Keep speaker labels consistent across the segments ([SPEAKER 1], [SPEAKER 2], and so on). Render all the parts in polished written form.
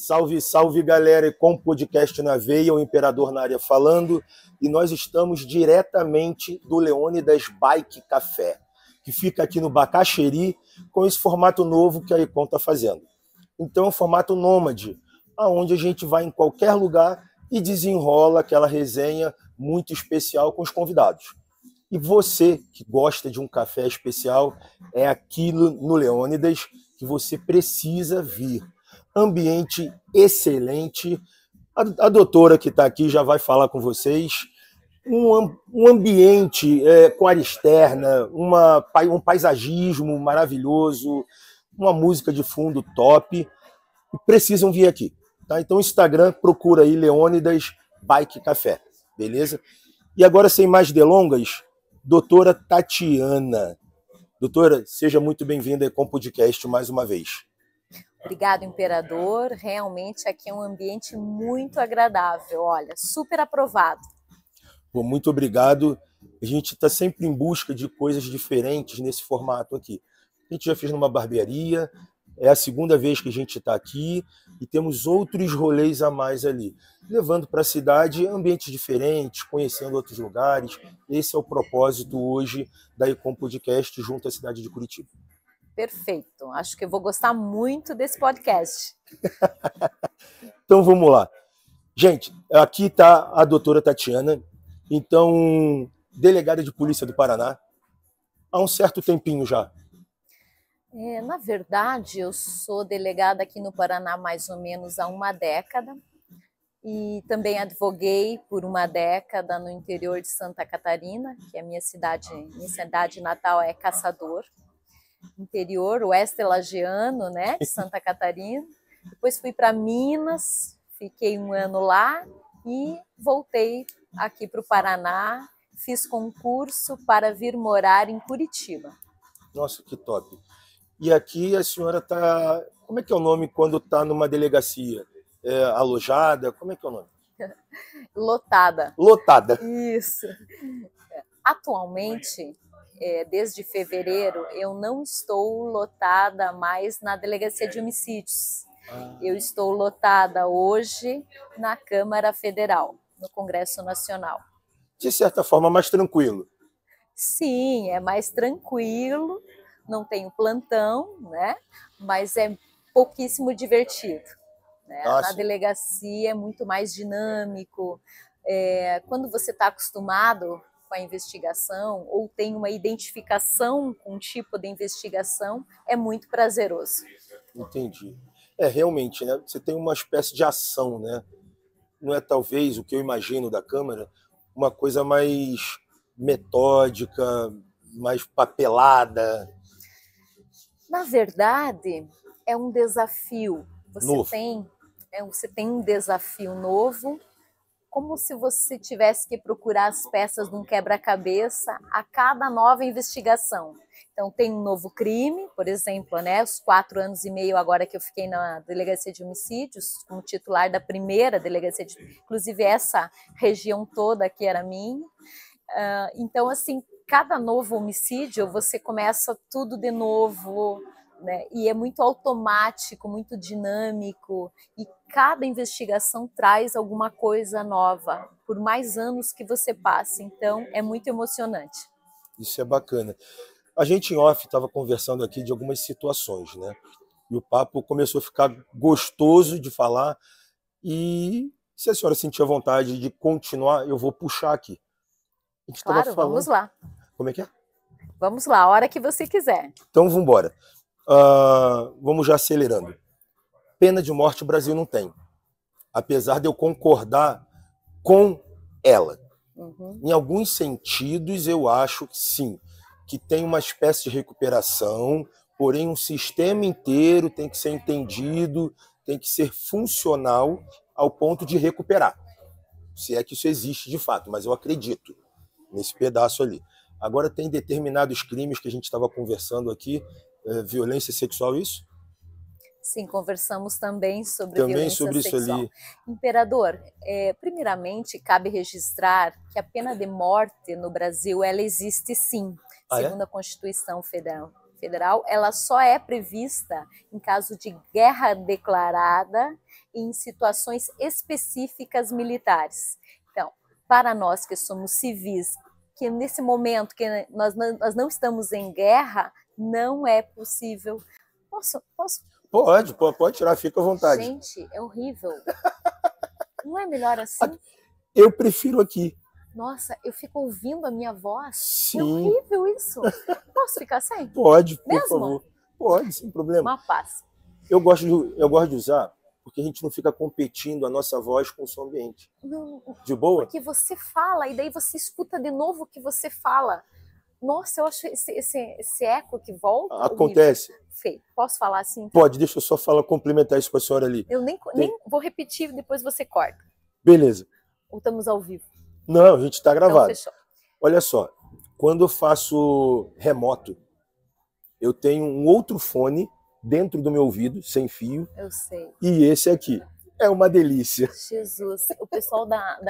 [SPEAKER 1] Salve, salve galera, com o podcast na veia, o Imperador na área falando, e nós estamos diretamente do Leônidas Bike Café, que fica aqui no Bacaxeri, com esse formato novo que a Econ está fazendo. Então é um formato nômade, onde a gente vai em qualquer lugar e desenrola aquela resenha muito especial com os convidados. E você que gosta de um café especial, é aqui no Leônidas que você precisa vir. Ambiente excelente. A doutora que está aqui já vai falar com vocês. Um ambiente com área externa, um paisagismo maravilhoso, uma música de fundo top. E precisam vir aqui. Tá? Então, Instagram, procura aí Leônidas Bike Café. Beleza? E agora, sem mais delongas, doutora Tatiana. Doutora, seja muito bem-vinda com o podcast mais uma vez.
[SPEAKER 2] Obrigado, Imperador. Realmente aqui é um ambiente muito agradável. Olha, super aprovado.
[SPEAKER 1] Pô, muito obrigado. A gente está sempre em busca de coisas diferentes nesse formato aqui. A gente já fez numa barbearia, é a segunda vez que a gente está aqui e temos outros rolês a mais ali, levando para a cidade ambientes diferentes, conhecendo outros lugares. Esse é o propósito hoje da Econ Podcast junto à cidade de Curitiba.
[SPEAKER 2] Perfeito. Acho que eu vou gostar muito desse podcast.
[SPEAKER 1] Então vamos lá. Gente, aqui está a doutora Tatiana, então delegada de polícia do Paraná, há um certo tempinho já.
[SPEAKER 2] Na verdade, eu sou delegada aqui no Paraná mais ou menos há uma década e também advoguei por uma década no interior de Santa Catarina, que é minha cidade natal é Caçador, interior oeste lagiano, né, de Santa Catarina. Depois fui para Minas, fiquei um ano lá e voltei aqui para o Paraná, fiz concurso para vir morar em Curitiba.
[SPEAKER 1] Nossa, que top! E aqui a senhora está... Como é que é o nome quando está numa delegacia? Alojada? Como é que é o nome?
[SPEAKER 2] Lotada.
[SPEAKER 1] Lotada.
[SPEAKER 2] Isso. Atualmente, desde fevereiro, eu não estou lotada mais na Delegacia de Homicídios. Eu estou lotada hoje na Câmara Federal, no Congresso Nacional.
[SPEAKER 1] De certa forma, mais tranquilo.
[SPEAKER 2] Sim, é mais tranquilo. Não tenho plantão, né? Mas é pouquíssimo divertido. Né? Na delegacia é muito mais dinâmico. Quando você está acostumado com a investigação ou tem uma identificação com um tipo de investigação, é muito prazeroso.
[SPEAKER 1] Entendi. Realmente, né? Você tem uma espécie de ação, né? Não é talvez o que eu imagino da Câmara, uma coisa mais metódica, mais papelada.
[SPEAKER 2] Na verdade, é um desafio. Você tem um desafio novo, como se você tivesse que procurar as peças de um quebra-cabeça a cada nova investigação. Então, tem um novo crime, por exemplo, né, os 4 anos e meio agora que eu fiquei na Delegacia de Homicídios, como titular da primeira delegacia, inclusive essa região toda aqui era minha. Então, assim, cada novo homicídio, você começa tudo de novo, né? E é muito automático, muito dinâmico, e cada investigação traz alguma coisa nova, por mais anos que você passe. Então, é muito emocionante.
[SPEAKER 1] Isso é bacana. A gente em off estava conversando aqui de algumas situações, né? E o papo começou a ficar gostoso de falar, e se a senhora sentir a vontade de continuar, eu vou puxar aqui.
[SPEAKER 2] Claro, vamos lá.
[SPEAKER 1] Como é que é?
[SPEAKER 2] Vamos lá, a hora que você quiser.
[SPEAKER 1] Então vamos embora. Vamos já acelerando. Pena de morte o Brasil não tem. Apesar de eu concordar com ela. Em alguns sentidos, eu acho que sim, que tem uma espécie de recuperação, porém um sistema inteiro tem que ser entendido, tem que ser funcional ao ponto de recuperar. Se é que isso existe de fato, mas eu acredito nesse pedaço ali. Agora tem determinados crimes que a gente estava conversando aqui, violência sexual, isso?
[SPEAKER 2] Sim, conversamos também sobre violência
[SPEAKER 1] sobre
[SPEAKER 2] sexual.
[SPEAKER 1] Isso ali.
[SPEAKER 2] Imperador, primeiramente, cabe registrar que a pena de morte no Brasil, ela existe sim, segundo a Constituição Federal. Federal, ela só é prevista em caso de guerra declarada e em situações específicas militares. Então, para nós que somos civis, que nesse momento que nós não estamos em guerra, não é possível. Posso?
[SPEAKER 1] Pode tirar, fica à vontade.
[SPEAKER 2] Gente, é horrível. Não é melhor assim?
[SPEAKER 1] Eu prefiro aqui.
[SPEAKER 2] Nossa, eu fico ouvindo a minha voz.
[SPEAKER 1] Sim.
[SPEAKER 2] É horrível isso. Posso ficar sem?
[SPEAKER 1] Pode, por
[SPEAKER 2] Mesmo?
[SPEAKER 1] favor. Pode, sem problema.
[SPEAKER 2] Uma paz.
[SPEAKER 1] Eu gosto de usar porque a gente não fica competindo a nossa voz com o som ambiente.
[SPEAKER 2] Não,
[SPEAKER 1] de boa?
[SPEAKER 2] Porque você fala e daí você escuta de novo o que você fala. Nossa, eu acho esse eco que volta.
[SPEAKER 1] Acontece.
[SPEAKER 2] Fê, posso falar assim?
[SPEAKER 1] Pode, deixa eu só complementar isso com a senhora ali.
[SPEAKER 2] Eu nem vou repetir, depois você corta.
[SPEAKER 1] Beleza.
[SPEAKER 2] Ou estamos ao vivo?
[SPEAKER 1] Não, a gente está gravado.
[SPEAKER 2] Então, fechou.
[SPEAKER 1] Olha só, quando eu faço remoto, eu tenho um outro fone dentro do meu ouvido, sem fio.
[SPEAKER 2] Eu sei.
[SPEAKER 1] E esse aqui. É uma delícia.
[SPEAKER 2] Jesus, o pessoal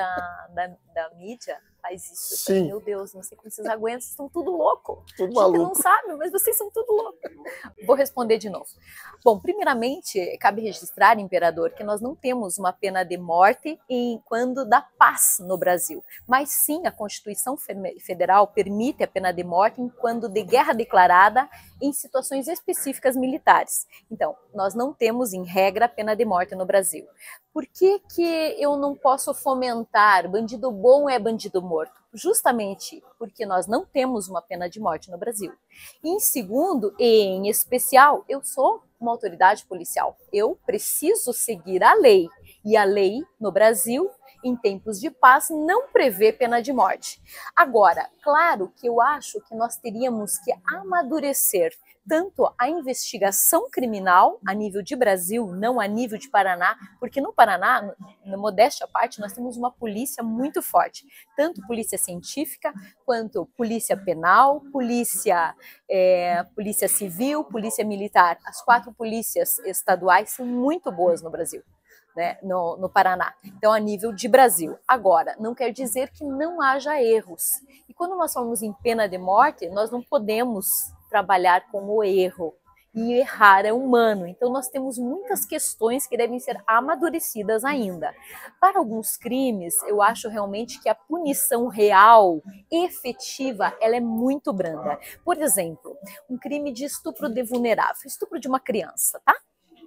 [SPEAKER 2] da mídia faz isso.
[SPEAKER 1] Sim.
[SPEAKER 2] Meu Deus, não sei como vocês aguentam, vocês estão tudo louco.
[SPEAKER 1] Tudo maluco.
[SPEAKER 2] Não sabe, mas vocês são tudo louco. Vou responder de novo. Bom, primeiramente, cabe registrar, imperador, que nós não temos uma pena de morte quando dá paz no Brasil. Mas sim, a Constituição Federal permite a pena de morte quando de guerra declarada em situações específicas militares. Então, nós não temos, em regra, a pena de morte no Brasil. Por que eu não posso fomentar bandido bom é bandido morto? Justamente porque nós não temos uma pena de morte no Brasil. E em segundo, e em especial, eu sou uma autoridade policial. Eu preciso seguir a lei. E a lei no Brasil, em tempos de paz, não prevê pena de morte. Agora, claro que eu acho que nós teríamos que amadurecer tanto a investigação criminal a nível de Brasil, não a nível de Paraná, porque no Paraná, na modéstia à parte, nós temos uma polícia muito forte, tanto polícia científica, quanto polícia penal, polícia civil, polícia militar. As 4 polícias estaduais são muito boas no Brasil. Né, no Paraná. Então, a nível de Brasil. Agora, não quer dizer que não haja erros. E quando nós falamos em pena de morte, nós não podemos trabalhar com o erro. E errar é humano. Então, nós temos muitas questões que devem ser amadurecidas ainda. Para alguns crimes, eu acho realmente que a punição real, efetiva, ela é muito branda. Por exemplo, um crime de estupro de vulnerável, estupro de uma criança, tá?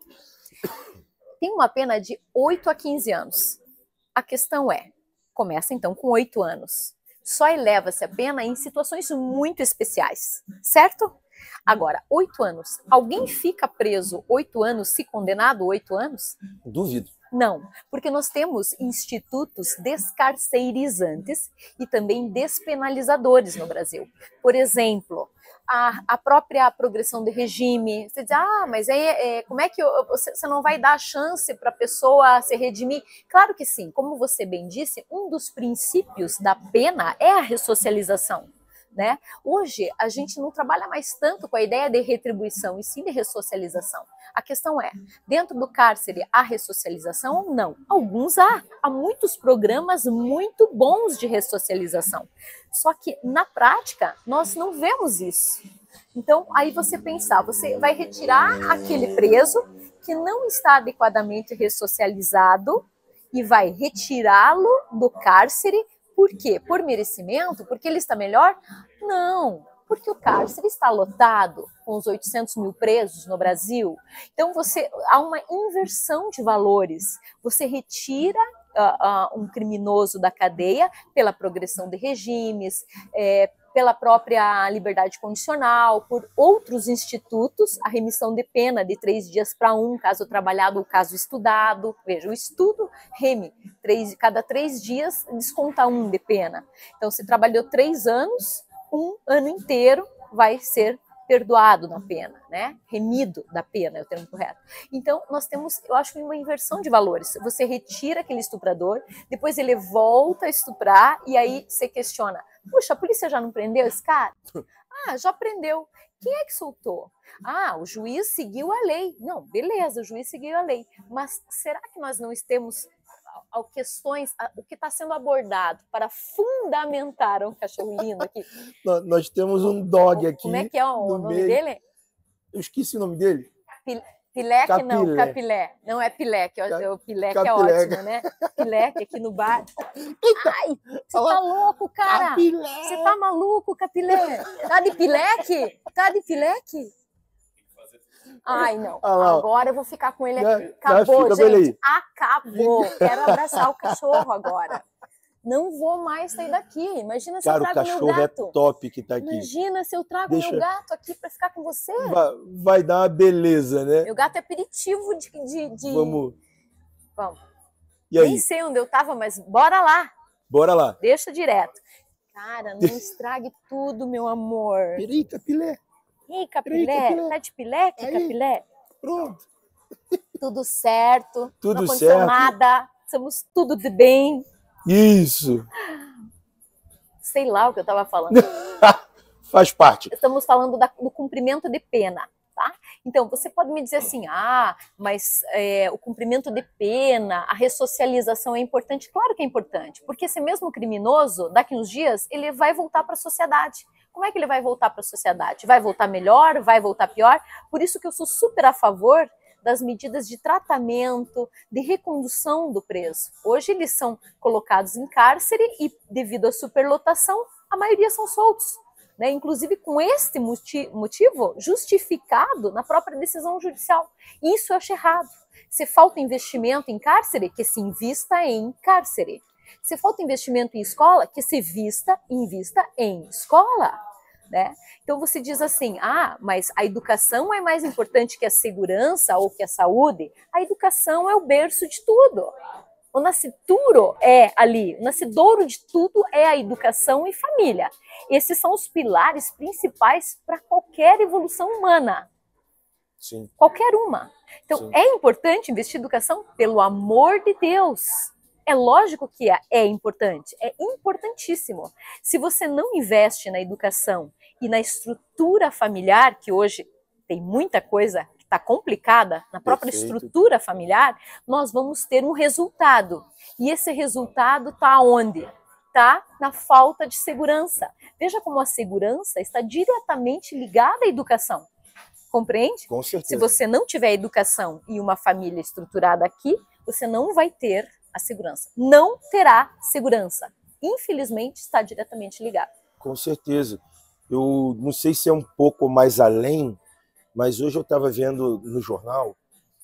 [SPEAKER 2] Tem uma pena de 8 a 15 anos. A questão começa então com 8 anos. Só eleva-se a pena em situações muito especiais, certo? Agora, 8 anos. Alguém fica preso 8 anos se condenado 8 anos?
[SPEAKER 1] Duvido.
[SPEAKER 2] Não, porque nós temos institutos descarcerizantes e também despenalizadores no Brasil. Por exemplo, a própria progressão de regime. Você diz, mas como é que você não vai dar chance para a pessoa se redimir? Claro que sim. Como você bem disse, um dos princípios da pena é a ressocialização. Né? Hoje, a gente não trabalha mais tanto com a ideia de retribuição, e sim de ressocialização. A questão dentro do cárcere, há ressocialização ou não? Alguns há muitos programas muito bons de ressocialização. Só que, na prática, nós não vemos isso. Então, aí você vai retirar aquele preso que não está adequadamente ressocializado e vai retirá-lo do cárcere. Por quê? Por merecimento? Porque ele está melhor? Não, porque o cárcere está lotado, com os 800 mil presos no Brasil. Então, há uma inversão de valores. Você retira um criminoso da cadeia pela progressão de regimes, pela própria liberdade condicional, por outros institutos, a remissão de pena de 3 dias para 1, caso trabalhado ou caso estudado. Veja, o estudo reme, cada 3 dias desconta 1 de pena. Então, se trabalhou 3 anos, 1 ano inteiro vai ser perdoado na pena, né? Remido da pena é o termo correto. Então, nós temos, eu acho, uma inversão de valores. Você retira aquele estuprador, depois ele volta a estuprar, e aí você questiona, puxa, a polícia já não prendeu esse cara? Já prendeu. Quem é que soltou? O juiz seguiu a lei. Não, beleza, o juiz seguiu a lei. Mas será que nós não temos questões, o que está sendo abordado para fundamentar um cachorro lindo aqui?
[SPEAKER 1] Nós temos um dog aqui.
[SPEAKER 2] Como é que é o nome dele?
[SPEAKER 1] Eu esqueci o nome dele.
[SPEAKER 2] Pileque não, capilé. Não é pileque, o pileque é ótimo, né? Pileque aqui no bar. Ai, você tá louco, cara? Capilé. Você tá maluco, capilé? Tá de pileque? Tá de pileque? Ai, não. Agora eu vou ficar com ele aqui. Acabou, gente. Acabou. Quero abraçar o cachorro agora. Não vou mais sair daqui. Imagina se eu trago meu gato.
[SPEAKER 1] Cara, o cachorro é top que tá aqui.
[SPEAKER 2] Imagina se eu trago meu gato aqui para ficar com você.
[SPEAKER 1] Vai dar uma beleza, né?
[SPEAKER 2] Meu gato é aperitivo de...
[SPEAKER 1] Vamos.
[SPEAKER 2] E aí? Nem sei onde eu tava, mas bora lá.
[SPEAKER 1] Bora lá.
[SPEAKER 2] Deixa direto. Cara, não estrague tudo, meu amor.
[SPEAKER 1] Peraí, capilé.
[SPEAKER 2] Ei, capilé. Tá de pileque, capilé?
[SPEAKER 1] Pronto.
[SPEAKER 2] Tudo certo.
[SPEAKER 1] Tudo
[SPEAKER 2] não aconteceu
[SPEAKER 1] certo.
[SPEAKER 2] Nada. Somos tudo de bem.
[SPEAKER 1] Isso.
[SPEAKER 2] Sei lá o que eu estava falando.
[SPEAKER 1] Faz parte.
[SPEAKER 2] Estamos falando do cumprimento de pena, tá? Então, você pode me dizer assim, mas o cumprimento de pena, a ressocialização é importante? Claro que é importante, porque esse mesmo criminoso, daqui uns dias, ele vai voltar para a sociedade. Como é que ele vai voltar para a sociedade? Vai voltar melhor? Vai voltar pior? Por isso que eu sou super a favor das medidas de tratamento, de recondução do preso. Hoje eles são colocados em cárcere e, devido à superlotação, a maioria são soltos. Né? Inclusive com este motivo justificado na própria decisão judicial. Isso eu acho errado. Se falta investimento em cárcere, que se invista em cárcere. Se falta investimento em escola, que se invista em escola. Né? Então você diz assim, mas a educação é mais importante que a segurança ou que a saúde? A educação é o berço de tudo. O nascituro é ali, o nascidouro de tudo é a educação e família. Esses são os pilares principais para qualquer evolução humana.
[SPEAKER 1] Sim.
[SPEAKER 2] Qualquer uma. Então, sim, é importante investir em educação? Pelo amor de Deus. É lógico que é importante, é importantíssimo. Se você não investe na educação e na estrutura familiar, que hoje tem muita coisa que está complicada na própria estrutura familiar, nós vamos ter um resultado. E esse resultado está onde? Está na falta de segurança. Veja como a segurança está diretamente ligada à educação. Compreende?
[SPEAKER 1] Com certeza.
[SPEAKER 2] Se você não tiver educação e uma família estruturada aqui, você não vai ter a segurança. Não terá segurança. Infelizmente, está diretamente ligado.
[SPEAKER 1] Com certeza. Eu não sei se é um pouco mais além, mas hoje eu estava vendo no jornal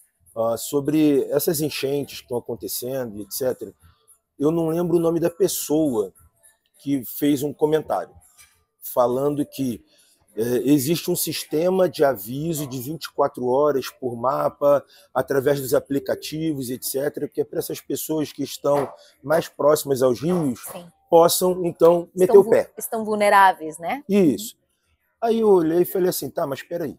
[SPEAKER 1] sobre essas enchentes que estão acontecendo, etc. Eu não lembro o nome da pessoa que fez um comentário falando que existe um sistema de aviso de 24 horas por mapa, através dos aplicativos, etc., que é para essas pessoas que estão mais próximas aos rios, sim, possam, então, meter o pé.
[SPEAKER 2] Estão vulneráveis, né?
[SPEAKER 1] Isso. Aí eu olhei e falei assim, tá, mas espera aí.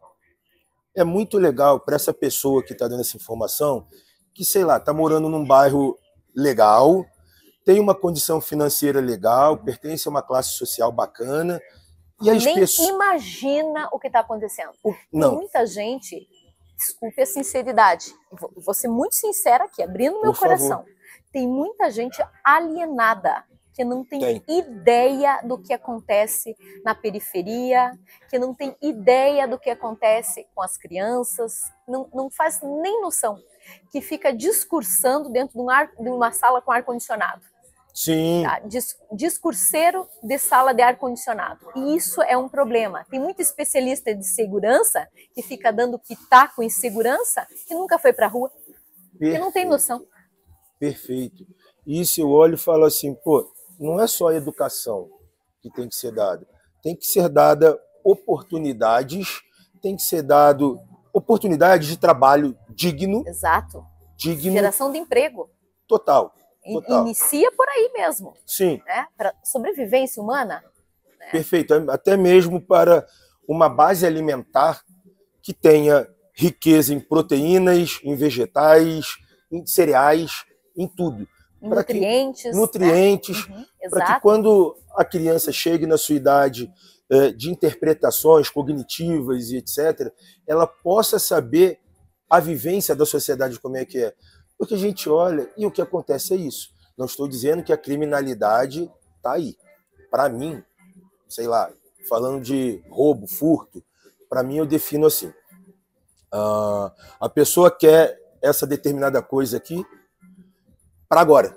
[SPEAKER 1] É muito legal para essa pessoa que está dando essa informação, que, sei lá, está morando num bairro legal, tem uma condição financeira legal, pertence a uma classe social bacana, e
[SPEAKER 2] nem imagina o que está acontecendo.
[SPEAKER 1] Não.
[SPEAKER 2] Tem muita gente, desculpe a sinceridade, vou ser muito sincera aqui, abrindo meu coração. Tem muita gente alienada, que não tem ideia do que acontece na periferia, que não tem ideia do que acontece com as crianças, não faz nem noção, que fica discursando dentro de uma sala com ar-condicionado.
[SPEAKER 1] Sim.
[SPEAKER 2] Tá? Discurseiro de sala de ar-condicionado. E isso é um problema. Tem muito especialista de segurança que fica dando pitaco em segurança que nunca foi para a rua, que não tem noção.
[SPEAKER 1] Perfeito. Isso eu olho e falo assim, não é só a educação que tem que ser dada. Tem que ser dada oportunidades, tem que ser dado oportunidades de trabalho digno.
[SPEAKER 2] Exato.
[SPEAKER 1] Digno.
[SPEAKER 2] Geração de emprego.
[SPEAKER 1] Total.
[SPEAKER 2] Inicia por aí mesmo.
[SPEAKER 1] Sim.
[SPEAKER 2] Né? Para sobrevivência humana. Né?
[SPEAKER 1] Perfeito. Até mesmo para uma base alimentar que tenha riqueza em proteínas, em vegetais, em cereais, em tudo.
[SPEAKER 2] Nutrientes.
[SPEAKER 1] Nutrientes.
[SPEAKER 2] Né?
[SPEAKER 1] Para que quando a criança chegue na sua idade de interpretações cognitivas e etc., ela possa saber a vivência da sociedade como é que é. Porque a gente olha e o que acontece é isso. Não estou dizendo que a criminalidade está aí. Para mim, sei lá, falando de roubo, furto, para mim eu defino assim. A pessoa quer essa determinada coisa aqui para agora.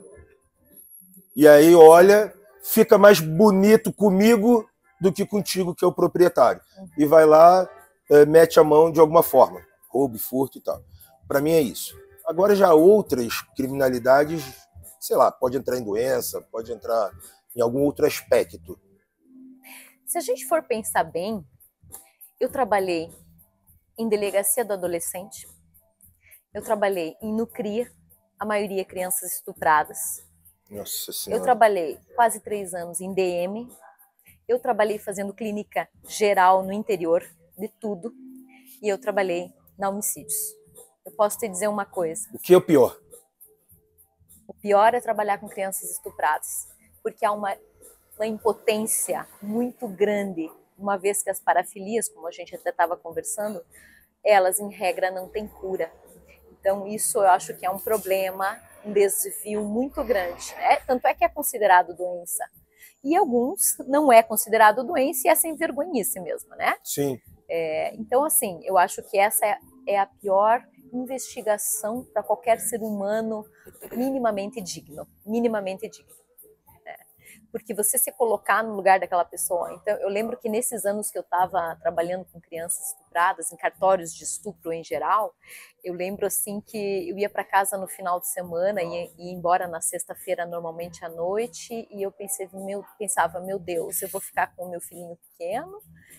[SPEAKER 1] E aí, olha, fica mais bonito comigo do que contigo, que é o proprietário. E vai lá, mete a mão de alguma forma. Roubo, furto e tal. Para mim é isso. Agora já outras criminalidades, sei lá, pode entrar em doença, pode entrar em algum outro aspecto.
[SPEAKER 2] Se a gente for pensar bem, eu trabalhei em delegacia do adolescente, eu trabalhei em Nucria, a maioria crianças estupradas.
[SPEAKER 1] Nossa Senhora.
[SPEAKER 2] Eu trabalhei quase 3 anos em DM, eu trabalhei fazendo clínica geral no interior, de tudo, e eu trabalhei na homicídios. Eu posso te dizer uma coisa.
[SPEAKER 1] O que é o pior?
[SPEAKER 2] O pior é trabalhar com crianças estupradas, porque há uma impotência muito grande, uma vez que as parafilias, como a gente até estava conversando, elas em regra não têm cura. Então isso eu acho que é um problema, um desvio muito grande, né? Tanto é que é considerado doença. E alguns não é considerado doença e é sem vergonhice mesmo, né?
[SPEAKER 1] Sim.
[SPEAKER 2] Então, assim, eu acho que essa é a pior investigação para qualquer ser humano minimamente digno. Minimamente digno. Porque você se colocar no lugar daquela pessoa. Então, eu lembro que nesses anos que eu estava trabalhando com crianças estupradas, em cartórios de estupro em geral, eu lembro assim que eu ia para casa no final de semana e ia embora na sexta-feira normalmente à noite, e eu pensava, meu Deus, eu vou ficar com o meu filhinho pequeno,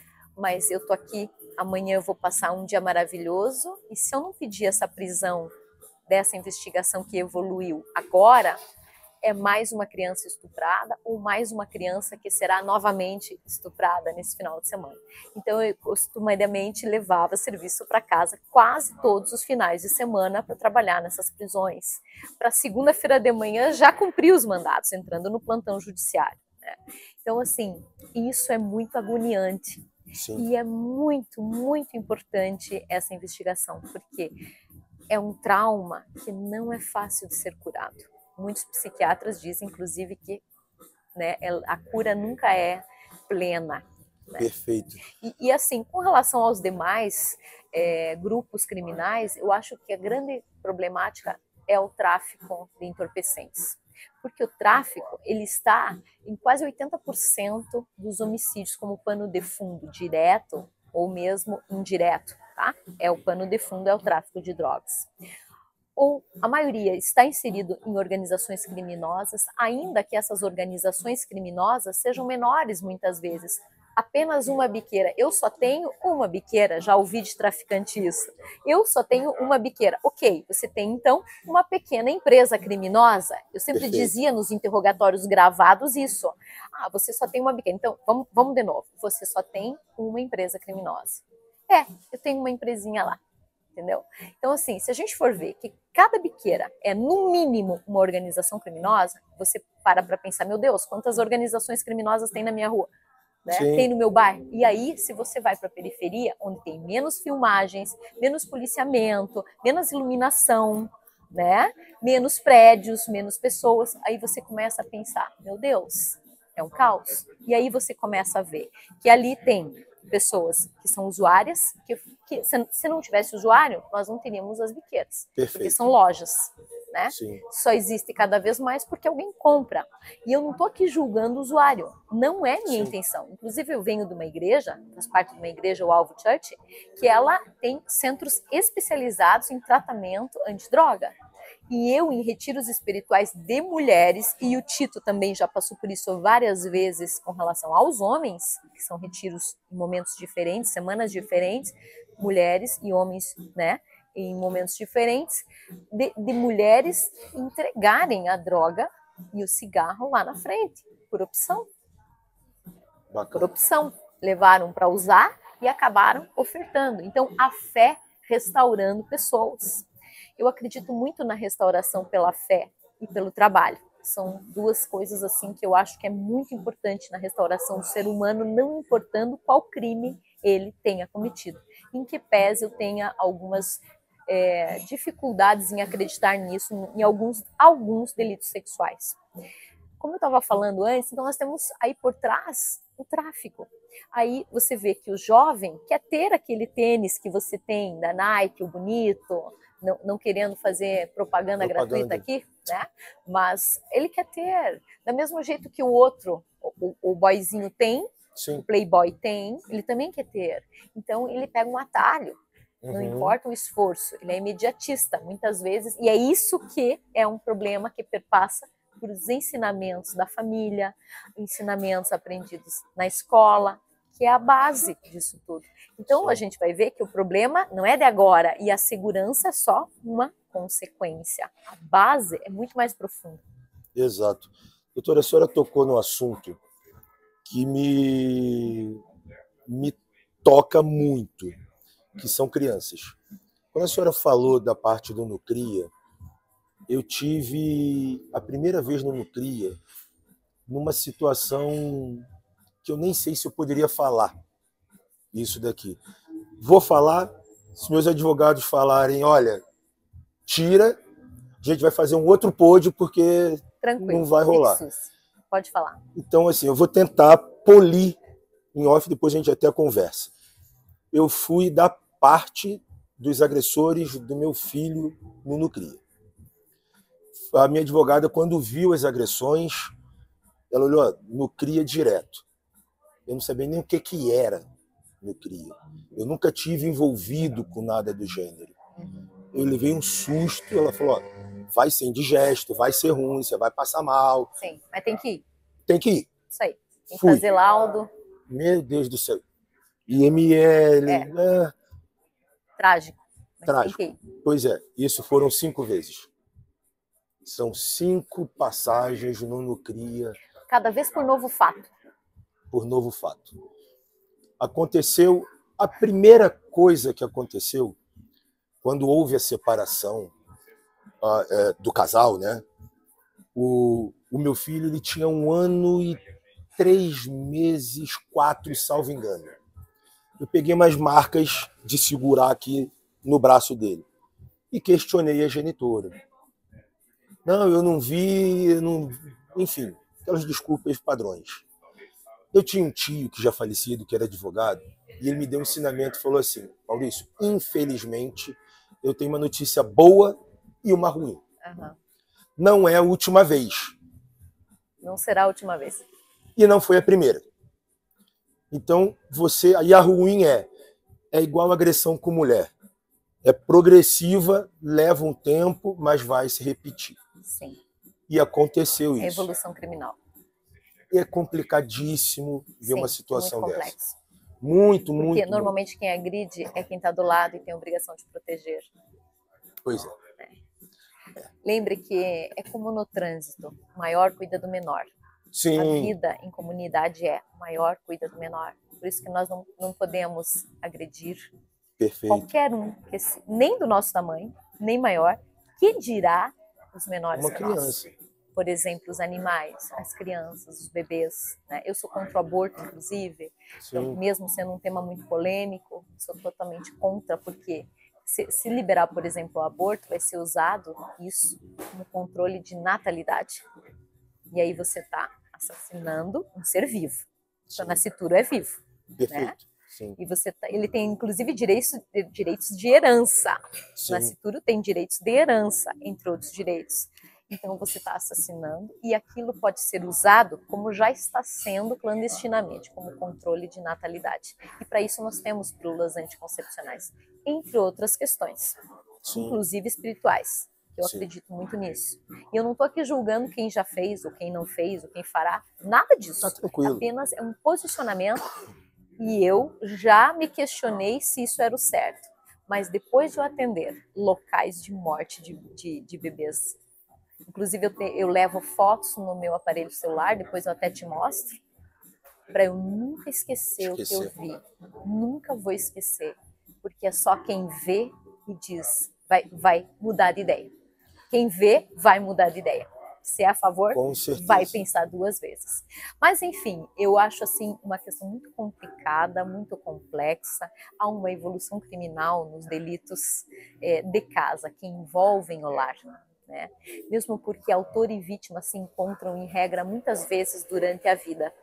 [SPEAKER 2] mas eu tô aqui, amanhã eu vou passar um dia maravilhoso, e se eu não pedir essa prisão dessa investigação que evoluiu agora, é mais uma criança estuprada ou mais uma criança que será novamente estuprada nesse final de semana. Então eu costumeiramente levava serviço para casa quase todos os finais de semana para trabalhar nessas prisões. Para segunda-feira de manhã já cumpri os mandatos, entrando no plantão judiciário, né? Então assim, isso é muito agoniante. Sim. E é muito, muito importante essa investigação, porque é um trauma que não é fácil de ser curado. Muitos psiquiatras dizem, inclusive, que, né, a cura nunca é plena. Né?
[SPEAKER 1] Perfeito.
[SPEAKER 2] E assim, com relação aos demais grupos criminais, eu acho que a grande problemática é o tráfico de entorpecentes. Porque o tráfico, ele está em quase 80% dos homicídios como pano de fundo, direto ou mesmo indireto. Tá? O pano de fundo é o tráfico de drogas. Ou a maioria está inserido em organizações criminosas, ainda que essas organizações criminosas sejam menores muitas vezes. Apenas uma biqueira. Eu só tenho uma biqueira, já ouvi de traficante isso. Eu só tenho uma biqueira. Ok, você tem então uma pequena empresa criminosa. Eu sempre dizia nos interrogatórios gravados isso. Você só tem uma biqueira. Então, vamos de novo. Você só tem uma empresa criminosa. Eu tenho uma empresinha lá. Entendeu? Então, assim, se a gente for ver que cada biqueira é, no mínimo, uma organização criminosa, você para pensar, meu Deus, quantas organizações criminosas tem na minha rua? Né? Tem no meu bairro. E aí, se você vai para a periferia, onde tem menos filmagens, menos policiamento, menos iluminação, né? Menos prédios, menos pessoas, aí você começa a pensar, meu Deus, é um caos. E aí você começa a ver que ali tem pessoas que são usuárias, que se não tivesse usuário, nós não teríamos as biqueiras. Perfeito. Porque são lojas, né? Sim. Só existe cada vez mais porque alguém compra. E eu não estou aqui julgando o usuário. Não é minha intenção. Inclusive, eu venho de uma igreja, faz parte de uma igreja, o Alvo Church, que ela tem centros especializados em tratamento antidroga. E eu, em retiros espirituais de mulheres, e o Tito também já passou por isso várias vezes com relação aos homens, que são retiros em momentos diferentes, semanas diferentes, mulheres e homens, né, em momentos diferentes, de mulheres entregarem a droga e o cigarro lá na frente, por opção. Bacana. Por opção. Levaram para usar e acabaram ofertando. Então, a fé restaurando pessoas. Eu acredito muito na restauração pela fé e pelo trabalho. São duas coisas assim que eu acho que é muito importante na restauração do ser humano, não importando qual crime ele tenha cometido. Em que pese eu tenha algumas dificuldades em acreditar nisso, em alguns delitos sexuais. Como eu estava falando antes, então nós temos aí por trás O tráfico. Aí você vê que o jovem quer ter aquele tênis que você tem da Nike, o bonito, não querendo fazer propaganda gratuita aqui, né? Mas ele quer ter, do mesmo jeito que o outro, o boyzinho tem,
[SPEAKER 1] Sim.
[SPEAKER 2] o playboy tem, ele também quer ter. Então ele pega um atalho, não importa o esforço, ele é imediatista muitas vezes, e é isso que é um problema que perpassa por os ensinamentos da família, ensinamentos aprendidos na escola, que é a base disso tudo. Então, a gente vai ver que o problema não é de agora, e a segurança é só uma consequência. A base é muito mais profunda.
[SPEAKER 1] Exato. Doutora, a senhora tocou no assunto que me toca muito, que são crianças. Quando a senhora falou da parte do Nucria, eu tive a primeira vez no Nucria numa situação que eu nem sei se eu poderia falar isso daqui. Vou falar, se meus advogados falarem, olha, tira, a gente vai fazer um outro pódio porque
[SPEAKER 2] Tranquilo,
[SPEAKER 1] não vai rolar.
[SPEAKER 2] fixos. Pode falar.
[SPEAKER 1] Então, assim, eu vou tentar polir em off, depois a gente até conversa. Eu fui da parte dos agressores do meu filho no Nucria. A minha advogada, quando viu as agressões, ela olhou, Nucria direto. Eu não sabia nem o que era Nucria. Eu nunca tive envolvido com nada do gênero. Eu levei um susto, ela falou, vai ser indigesto, vai ser ruim, você vai passar mal.
[SPEAKER 2] Sim, mas tem que ir.
[SPEAKER 1] Tem que ir.
[SPEAKER 2] Isso aí. Tem que
[SPEAKER 1] Fui.
[SPEAKER 2] fazer laudo.
[SPEAKER 1] Meu Deus do céu. IML.
[SPEAKER 2] Trágico. Mas
[SPEAKER 1] Trágico.
[SPEAKER 2] tem que ir.
[SPEAKER 1] Pois é, isso foram 5 vezes. São 5 passagens no Nucria.
[SPEAKER 2] Cada vez por novo fato.
[SPEAKER 1] Por novo fato. Aconteceu, a primeira coisa que aconteceu, quando houve a separação do casal, né? O meu filho ele tinha 1 ano e 3 meses, 4, salvo engano. Eu peguei umas marcas de segurar aqui no braço dele e questionei a genitora. Não, eu não vi, enfim, aquelas desculpas padrões. Eu tinha um tio que já falecido, que era advogado, e ele me deu um ensinamento e falou assim, Maurício, infelizmente, eu tenho uma notícia boa e uma ruim. Não é a última vez.
[SPEAKER 2] Não será a última vez.
[SPEAKER 1] E não foi a primeira. Então, aí a ruim é igual agressão com mulher. É progressiva, leva um tempo, mas vai se repetir.
[SPEAKER 2] Sim.
[SPEAKER 1] E aconteceu isso.
[SPEAKER 2] É evolução criminal.
[SPEAKER 1] E é complicadíssimo ver uma situação
[SPEAKER 2] muito
[SPEAKER 1] dessa.
[SPEAKER 2] complexo.
[SPEAKER 1] Muito,
[SPEAKER 2] Porque
[SPEAKER 1] muito.
[SPEAKER 2] normalmente muito. Quem agride é quem está do lado e tem a obrigação de proteger.
[SPEAKER 1] Pois é.
[SPEAKER 2] Lembre que é como no trânsito, o maior cuida do menor.
[SPEAKER 1] Sim.
[SPEAKER 2] A vida em comunidade o maior cuida do menor. Por isso que nós não podemos agredir qualquer um, nem do nosso tamanho, nem maior, que dirá os menores
[SPEAKER 1] uma
[SPEAKER 2] que
[SPEAKER 1] criança.
[SPEAKER 2] nós. Por exemplo, os animais, as crianças, os bebês. Né? Eu sou contra o aborto, inclusive, então, mesmo sendo um tema muito polêmico, sou totalmente contra, porque se liberar, por exemplo, o aborto, vai ser usado isso como controle de natalidade. E aí você está assassinando um ser vivo. O nascituro é vivo.
[SPEAKER 1] Perfeito.
[SPEAKER 2] Né?
[SPEAKER 1] Sim.
[SPEAKER 2] E ele tem, inclusive, direitos de herança.
[SPEAKER 1] Sim.
[SPEAKER 2] O nascituro tem direitos de herança, entre outros direitos. Então, você está assassinando e aquilo pode ser usado, como já está sendo clandestinamente, como controle de natalidade. E para isso nós temos pílulas anticoncepcionais, entre outras questões, inclusive espirituais. Eu acredito muito nisso. E eu não estou aqui julgando quem já fez, ou quem não fez, ou quem fará. Nada disso.
[SPEAKER 1] Tá tranquilo.
[SPEAKER 2] Apenas é um posicionamento. E eu já me questionei se isso era o certo. Mas depois de eu atender locais de morte de bebês, inclusive eu levo fotos no meu aparelho celular, depois eu até te mostro, para eu nunca esquecer o que eu vi. Nunca vou esquecer. Porque é só quem vê e diz, vai mudar de ideia. Quem vê vai mudar de ideia. Se é a favor, vai pensar 2 vezes. Mas, enfim, eu acho assim uma questão muito complicada, muito complexa. Há uma evolução criminal nos delitos de casa que envolvem o lar. Né? Mesmo porque autor e vítima se encontram, em regra, muitas vezes durante a vida.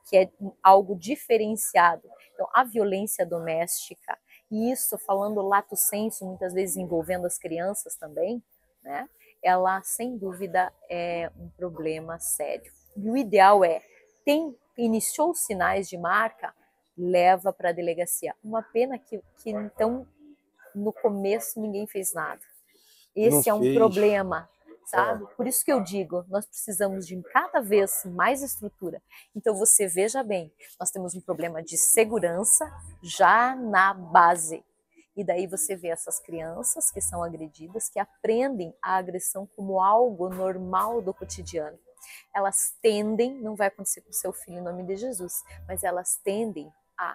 [SPEAKER 2] que é algo diferenciado. Então, a violência doméstica, e isso falando lato sensu, muitas vezes envolvendo as crianças também, né? Ela, sem dúvida, é um problema sério. E o ideal é, iniciou sinais de marca, leva para a delegacia. Uma pena que então, no começo, ninguém fez nada. Esse é um problema, sabe? Por isso que eu digo, nós precisamos de cada vez mais estrutura. Então, você veja bem, nós temos um problema de segurança já na base. E daí você vê essas crianças que são agredidas, que aprendem a agressão como algo normal do cotidiano. Elas tendem, não vai acontecer com o seu filho em nome de Jesus, mas elas tendem a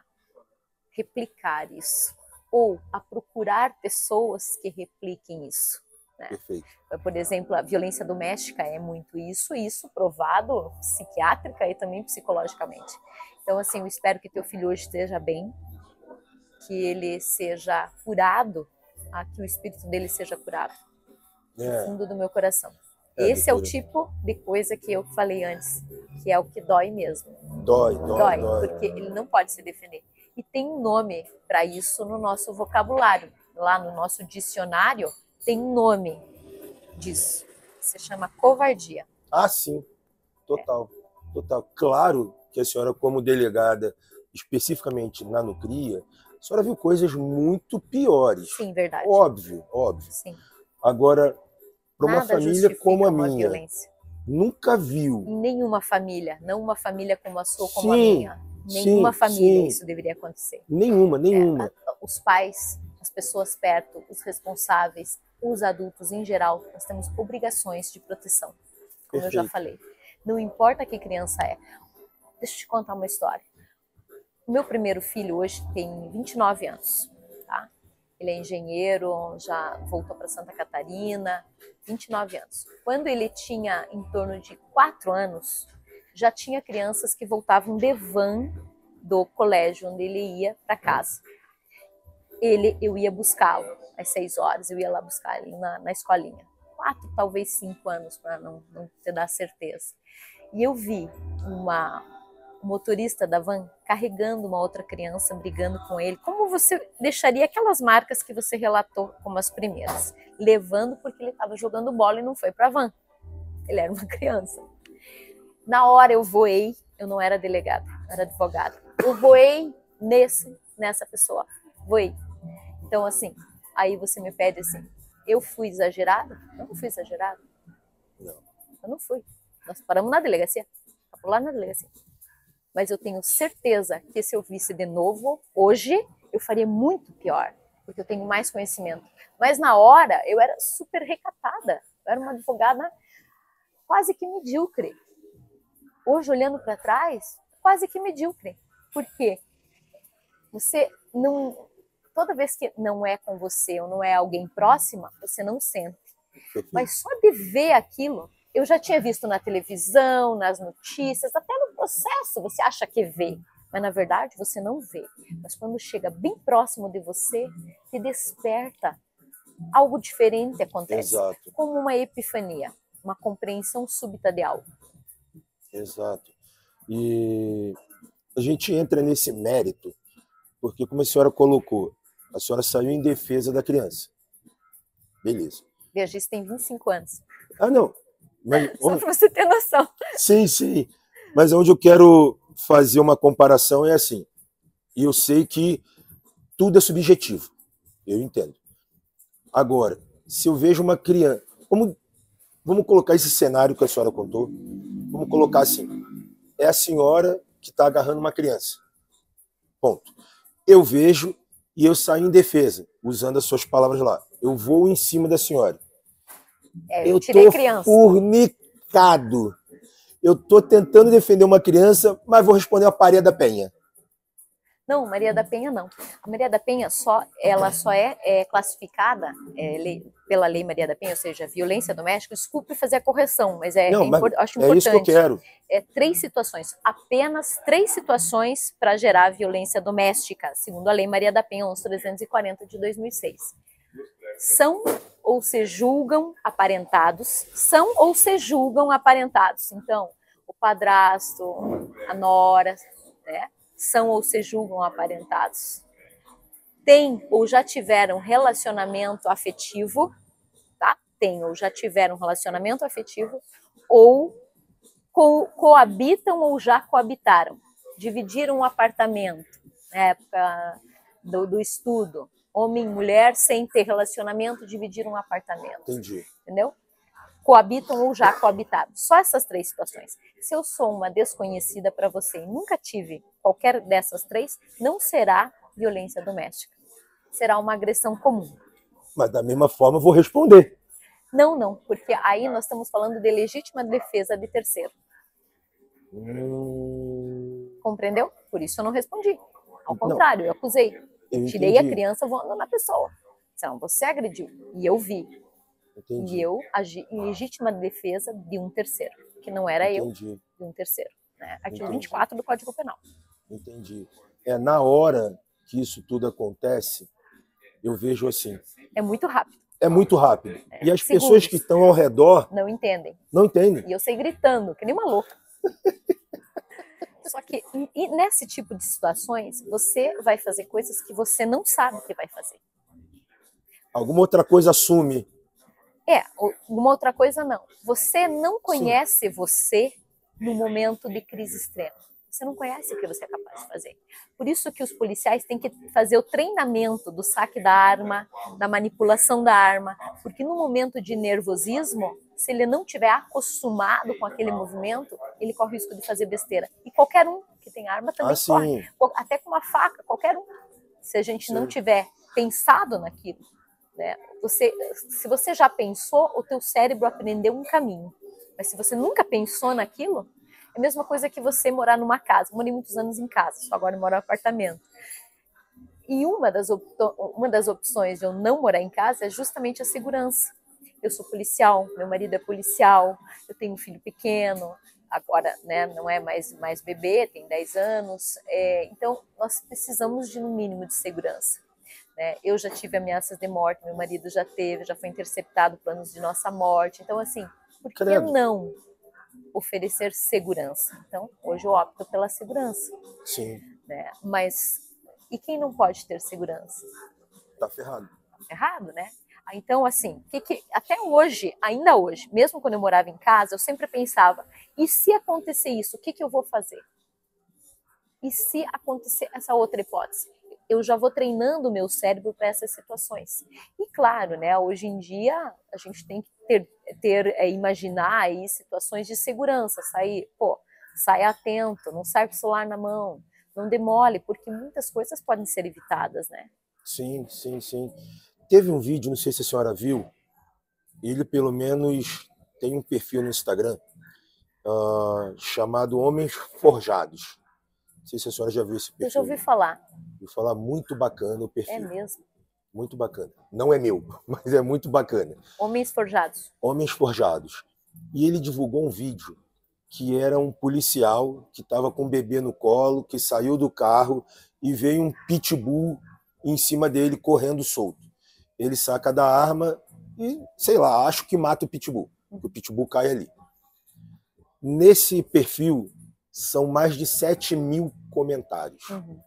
[SPEAKER 2] replicar isso, ou a procurar pessoas que repliquem isso. Né?
[SPEAKER 1] Perfeito.
[SPEAKER 2] Por exemplo, a violência doméstica é muito isso provado psiquiátrica e também psicologicamente. Então, assim, eu espero que teu filho hoje esteja bem, que ele seja curado, que o espírito dele seja curado, no fundo do meu coração. Esse é o tipo de coisa que eu falei antes, que é o que dói mesmo.
[SPEAKER 1] Dói,
[SPEAKER 2] porque ele não pode se defender. E tem um nome para isso no nosso vocabulário. Lá no nosso dicionário tem um nome disso. Se chama covardia.
[SPEAKER 1] Ah, sim. Total. Total. Claro que a senhora, como delegada, especificamente na Nucria, a senhora viu coisas muito piores.
[SPEAKER 2] Sim, verdade.
[SPEAKER 1] Óbvio.
[SPEAKER 2] Sim.
[SPEAKER 1] Agora, para uma família como a minha,
[SPEAKER 2] violência.
[SPEAKER 1] Nunca viu.
[SPEAKER 2] Em nenhuma família, não uma família como a sua, como a minha. Nenhuma família isso deveria acontecer.
[SPEAKER 1] Nenhuma.
[SPEAKER 2] Os pais, as pessoas perto, os responsáveis, os adultos em geral, nós temos obrigações de proteção, como eu já falei. Não importa que criança é. Deixa eu te contar uma história. O meu primeiro filho hoje tem 29 anos, tá? Ele é engenheiro, já voltou para Santa Catarina, 29 anos. Quando ele tinha em torno de 4 anos, já tinha crianças que voltavam de van do colégio onde ele ia para casa. Eu ia buscá-lo às 6 horas, eu ia lá buscar ele na escolinha. 4, talvez 5 anos, para não te dar certeza. E eu vi o motorista da van carregando uma outra criança, brigando com ele. Como você deixaria aquelas marcas que você relatou como as primeiras? Levando porque ele estava jogando bola e não foi para a van. Ele era uma criança. Na hora eu voei, eu não era delegada, eu era advogada. Eu voei nessa pessoa, voei. Então, assim, aí você me pede assim, eu fui exagerada? Eu não fui exagerada.
[SPEAKER 1] Não.
[SPEAKER 2] Eu não fui. Nós paramos na delegacia, lá na delegacia. Mas eu tenho certeza que se eu visse de novo, hoje, eu faria muito pior, porque eu tenho mais conhecimento. Mas na hora, eu era super recatada. Eu era uma advogada quase que medíocre. Hoje, olhando para trás, quase que medíocre. Por quê? Você não... Toda vez que não é com você ou não é alguém próxima, você não sente. Mas só de ver aquilo, eu já tinha visto na televisão, nas notícias, até no processo você acha que vê, mas na verdade você não vê. Mas quando chega bem próximo de você, te desperta. Algo diferente acontece.
[SPEAKER 1] Exato.
[SPEAKER 2] Como uma epifania, uma compreensão súbita de algo.
[SPEAKER 1] Exato. E a gente entra nesse mérito, porque como a senhora colocou, a senhora saiu em defesa da criança. Beleza.
[SPEAKER 2] Veja, isso tem 25 anos.
[SPEAKER 1] Ah, não. Mas,
[SPEAKER 2] só para você ter noção.
[SPEAKER 1] Sim. Mas onde eu quero fazer uma comparação é assim. E eu sei que tudo é subjetivo. Eu entendo. Agora, se eu vejo uma criança... Vamos colocar esse cenário que a senhora contou. Vamos colocar assim. É a senhora que está agarrando uma criança. Ponto. Eu vejo e eu saio em defesa, usando as suas palavras lá. Eu vou em cima da senhora.
[SPEAKER 2] Eu tirei criança.
[SPEAKER 1] Fornicado. Eu estou tentando defender uma criança, mas vou responder a Maria da Penha.
[SPEAKER 2] Não, Maria da Penha não. A Maria da Penha ela só é classificada pela Lei Maria da Penha, ou seja, violência doméstica. Desculpe fazer a correção, mas acho importante.
[SPEAKER 1] É isso que eu quero.
[SPEAKER 2] 3 situações, apenas 3 situações para gerar violência doméstica, segundo a Lei Maria da Penha 11.340 de 2006. São ou se julgam aparentados, Então, o padrasto, a nora, né? São ou se julgam aparentados. Têm ou já tiveram relacionamento afetivo, tá? Têm ou já tiveram relacionamento afetivo, ou coabitam ou já coabitaram. Dividiram um apartamento, na época do estudo. Homem e mulher, sem ter relacionamento, dividiram um apartamento.
[SPEAKER 1] Entendi.
[SPEAKER 2] Entendeu? Coabitam ou já coabitaram. Só essas 3 situações. Se eu sou uma desconhecida para você e nunca tive qualquer dessas 3, não será violência doméstica. Será uma agressão comum.
[SPEAKER 1] Mas da mesma forma eu vou responder.
[SPEAKER 2] Não, porque aí nós estamos falando de legítima defesa de terceiro. Compreendeu? Por isso eu não respondi. Ao contrário, eu acusei. Eu tirei a criança voando na pessoa. Então, você agrediu. E eu vi.
[SPEAKER 1] Entendi.
[SPEAKER 2] E eu agi em legítima defesa de um terceiro. Que não era eu, de um terceiro. Né? Artigo 24 do Código Penal.
[SPEAKER 1] Entendi. Na hora que isso tudo acontece, eu vejo assim.
[SPEAKER 2] É muito rápido.
[SPEAKER 1] É muito rápido. E as pessoas que estão ao redor...
[SPEAKER 2] Não entendem.
[SPEAKER 1] Não entendem.
[SPEAKER 2] E eu saí gritando, que nem uma louca. Só que nesse tipo de situações, você vai fazer coisas que você não sabe que vai fazer.
[SPEAKER 1] Alguma outra coisa assume.
[SPEAKER 2] Alguma outra coisa não. Você não conhece você no momento de crise extrema. Você não conhece o que você é capaz de fazer. Por isso que os policiais têm que fazer o treinamento do saque da arma, da manipulação da arma, porque no momento de nervosismo, se ele não tiver acostumado com aquele movimento, ele corre o risco de fazer besteira. E qualquer um que tem arma também corre. Até com uma faca, qualquer um. Se a gente não tiver pensado naquilo, né? Se você já pensou, o teu cérebro aprendeu um caminho. Mas se você nunca pensou naquilo, é a mesma coisa que você morar numa casa. Eu morei muitos anos em casa, só agora eu moro em apartamento. E uma das opções de eu não morar em casa é justamente a segurança. Eu sou policial, meu marido é policial, eu tenho um filho pequeno, agora, né, não é mais bebê, tem 10 anos. Então, nós precisamos de um mínimo de segurança. Né? Eu já tive ameaças de morte, meu marido já teve, já foi interceptado planos de nossa morte. Então, assim, por que não oferecer segurança? Então, hoje eu opto pela segurança.
[SPEAKER 1] Sim.
[SPEAKER 2] Né? Mas, e quem não pode ter segurança?
[SPEAKER 1] Tá ferrado.
[SPEAKER 2] Tá ferrado, né? Então, assim, até hoje, ainda hoje, mesmo quando eu morava em casa, eu sempre pensava, e se acontecer isso, o que eu vou fazer? E se acontecer essa outra hipótese? Eu já vou treinando o meu cérebro para essas situações. E claro, né, hoje em dia a gente tem que imaginar aí situações de segurança, sai atento, não sai com o celular na mão, não demole, porque muitas coisas podem ser evitadas, né?
[SPEAKER 1] Sim. Teve um vídeo, não sei se a senhora viu, ele pelo menos tem um perfil no Instagram chamado Homens Forjados. Não sei se a senhora já viu esse perfil.
[SPEAKER 2] Eu já ouvi falar.
[SPEAKER 1] Ouvi falar, muito bacana o perfil.
[SPEAKER 2] É mesmo?
[SPEAKER 1] Muito bacana. Não é meu, mas é muito bacana.
[SPEAKER 2] Homens Forjados.
[SPEAKER 1] Homens Forjados. E ele divulgou um vídeo que era um policial que estava com um bebê no colo, que saiu do carro e veio um pitbull em cima dele correndo solto. Ele saca da arma e, sei lá, acho que mata o pitbull. O pitbull cai ali. Nesse perfil são mais de 7.000 comentários.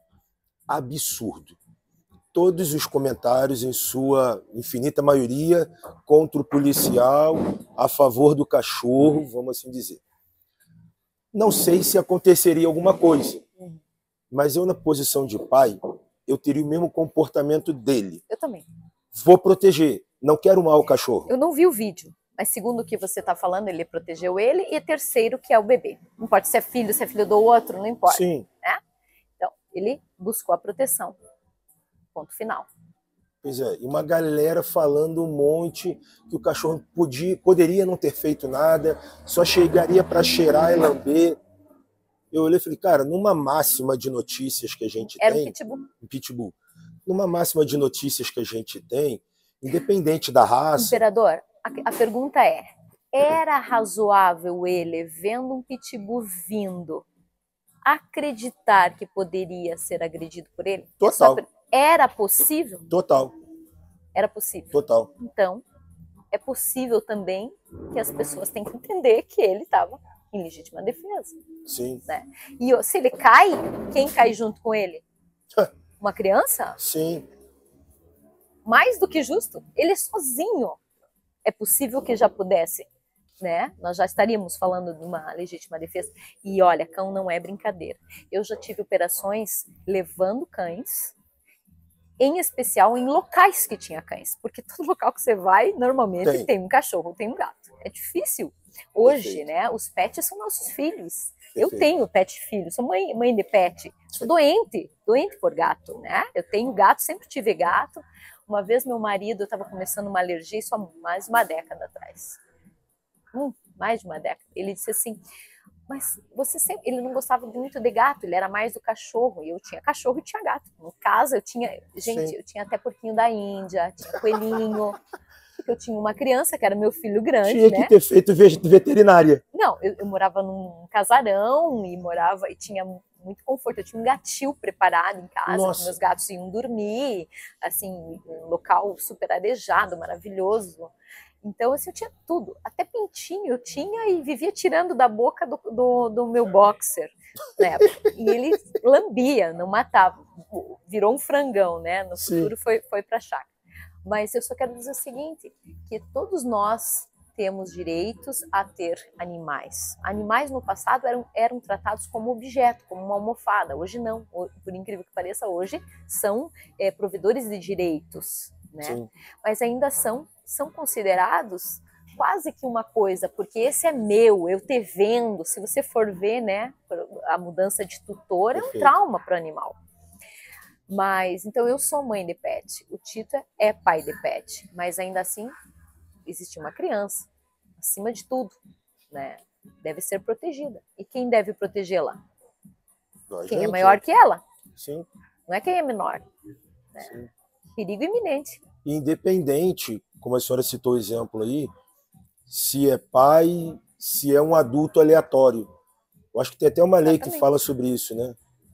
[SPEAKER 1] Absurdo. Todos os comentários, em sua infinita maioria, contra o policial, a favor do cachorro, vamos assim dizer. Não sei se aconteceria alguma coisa, mas eu, na posição de pai, eu teria o mesmo comportamento dele.
[SPEAKER 2] Eu também.
[SPEAKER 1] Vou proteger, não quero mal ao cachorro.
[SPEAKER 2] Eu não vi o vídeo, mas segundo o que você está falando, ele protegeu ele, e terceiro, que é o bebê. Não importa se é filho do outro, não importa.
[SPEAKER 1] Sim.
[SPEAKER 2] Né? Então, ele buscou a proteção. Ponto final.
[SPEAKER 1] Pois é, e uma galera falando um monte que o cachorro poderia não ter feito nada, só chegaria para cheirar e lamber. Eu olhei e falei, cara, numa máxima de notícias que a gente
[SPEAKER 2] Era
[SPEAKER 1] tem...
[SPEAKER 2] um
[SPEAKER 1] pitbull. Numa máxima de notícias que a gente tem, independente da raça...
[SPEAKER 2] Imperador, a pergunta é, era razoável ele, vendo um pitbull vindo, acreditar que poderia ser agredido por ele?
[SPEAKER 1] Total.
[SPEAKER 2] Era possível?
[SPEAKER 1] Total.
[SPEAKER 2] Era possível.
[SPEAKER 1] Total.
[SPEAKER 2] Então, é possível também que as pessoas têm que entender que ele estava em legítima defesa.
[SPEAKER 1] Sim.
[SPEAKER 2] Né? E se ele cai, quem cai junto com ele? Uma criança?
[SPEAKER 1] Sim.
[SPEAKER 2] Mais do que justo, ele sozinho. É possível que já pudesse, né? Nós já estaríamos falando de uma legítima defesa. E olha, cão não é brincadeira. Eu já tive operações levando cães, em especial em locais que tinha cães, porque todo local que você vai, normalmente tem um cachorro, tem um gato. É difícil. Hoje, né, os pets são nossos filhos. Eu tenho pet filho, sou mãe de pet. Sou doente por gato, né? Eu tenho gato, sempre tive gato. Uma vez meu marido estava começando uma alergia, isso há mais de uma década atrás. Mais de uma década. Ele disse assim, mas você sempre... Ele não gostava muito de gato, ele era mais do cachorro. E eu tinha cachorro e tinha gato. No caso, eu tinha... Gente, eu tinha até porquinho da Índia, tinha coelhinho. Porque eu tinha uma criança, que era meu filho grande,
[SPEAKER 1] tinha que ter feito veterinária.
[SPEAKER 2] Não, eu morava num casarão e tinha muito conforto. Eu tinha um gatil preparado em casa, que meus gatos iam dormir, assim, um local super arejado, maravilhoso. Então, assim, eu tinha tudo. Até pintinho eu tinha e vivia tirando da boca do meu boxer, né? E ele lambia, não matava. Virou um frangão, né? No futuro foi para a chácara. Mas eu só quero dizer o seguinte, que todos nós temos direitos a ter animais. Animais no passado eram tratados como objeto, como uma almofada. Hoje não, por incrível que pareça, hoje são provedores de direitos, né? Mas ainda são considerados quase que uma coisa, porque esse é meu, eu te vendo. Se você for ver, né, a mudança de tutor é um trauma para o animal. Mas, então eu sou mãe de pet, o Tito é pai de pet, mas ainda assim existe uma criança, acima de tudo, né? Deve ser protegida. E quem deve protegê-la? Quem é maior que ela?
[SPEAKER 1] Sim.
[SPEAKER 2] Não é quem é menor. Né? Perigo iminente.
[SPEAKER 1] Independente, como a senhora citou o exemplo aí, se é pai, se é um adulto aleatório. Eu acho que tem até uma lei que fala sobre isso, né?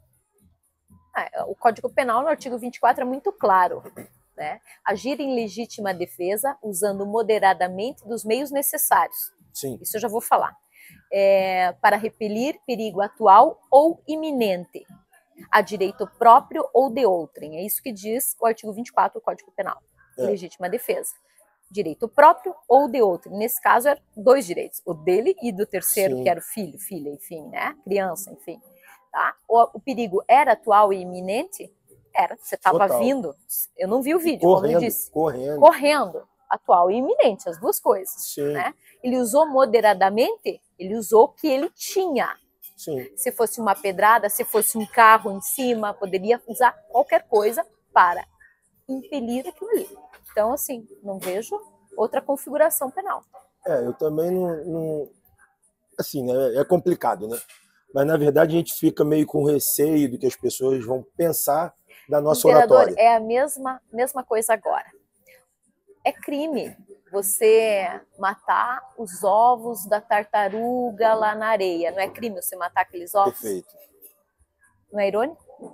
[SPEAKER 2] O Código Penal, no artigo 24, é muito claro. Né? Agir em legítima defesa usando moderadamente dos meios necessários.
[SPEAKER 1] Sim.
[SPEAKER 2] Isso eu já vou falar. Para repelir perigo atual ou iminente a direito próprio ou de outrem. É isso que diz o artigo 24 do Código Penal. Legítima defesa. Direito próprio ou de outrem. Nesse caso, eram dois direitos. O dele e do terceiro, que era o filho, filha, enfim, né? Criança, enfim. Tá? O perigo era atual e iminente? Era. Você estava vindo. Eu não vi o vídeo, como eu disse. Correndo. Atual e iminente, as duas coisas. Né? Ele usou moderadamente, ele usou o que ele tinha.
[SPEAKER 1] Sim.
[SPEAKER 2] Se fosse uma pedrada, se fosse um carro em cima, poderia usar qualquer coisa para impelir aquilo ali. Então, assim, não vejo outra configuração penal.
[SPEAKER 1] Eu também não... Assim, né? É complicado, né? Mas, na verdade, a gente fica meio com receio do que as pessoas vão pensar da nossa oratória.
[SPEAKER 2] É a mesma coisa agora. É crime você matar os ovos da tartaruga lá na areia. Não é crime você matar aqueles ovos?
[SPEAKER 1] Perfeito.
[SPEAKER 2] Não é irônico?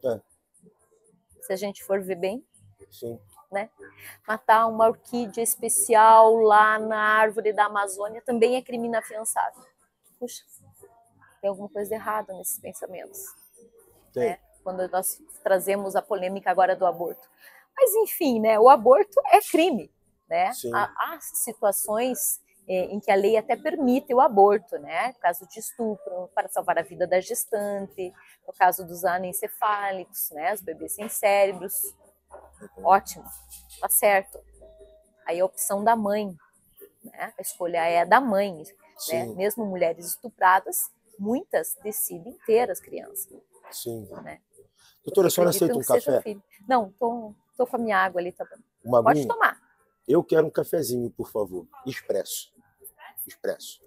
[SPEAKER 2] Se a gente for ver bem.
[SPEAKER 1] Sim.
[SPEAKER 2] Né? Matar uma orquídea especial lá na árvore da Amazônia também é crime inafiançável. Puxa, tem alguma coisa errada nesses pensamentos. Né? Quando nós trazemos a polêmica agora do aborto. Mas, enfim, né? O aborto é crime. Né? Há situações em que a lei até permite o aborto, né? No caso de estupro, para salvar a vida da gestante, no caso dos anencefálicos, né? Os bebês sem cérebros. Ótimo, tá certo. Aí a opção da mãe, né? A escolha é da mãe. Né? Mesmo mulheres estupradas, muitas decidem ter as crianças.
[SPEAKER 1] Sim.
[SPEAKER 2] Né?
[SPEAKER 1] Doutora, a senhora aceita um café?
[SPEAKER 2] Não, tô com a minha água ali. Tá...
[SPEAKER 1] Pode
[SPEAKER 2] tomar.
[SPEAKER 1] Eu quero um cafezinho, por favor. Expresso. Expresso.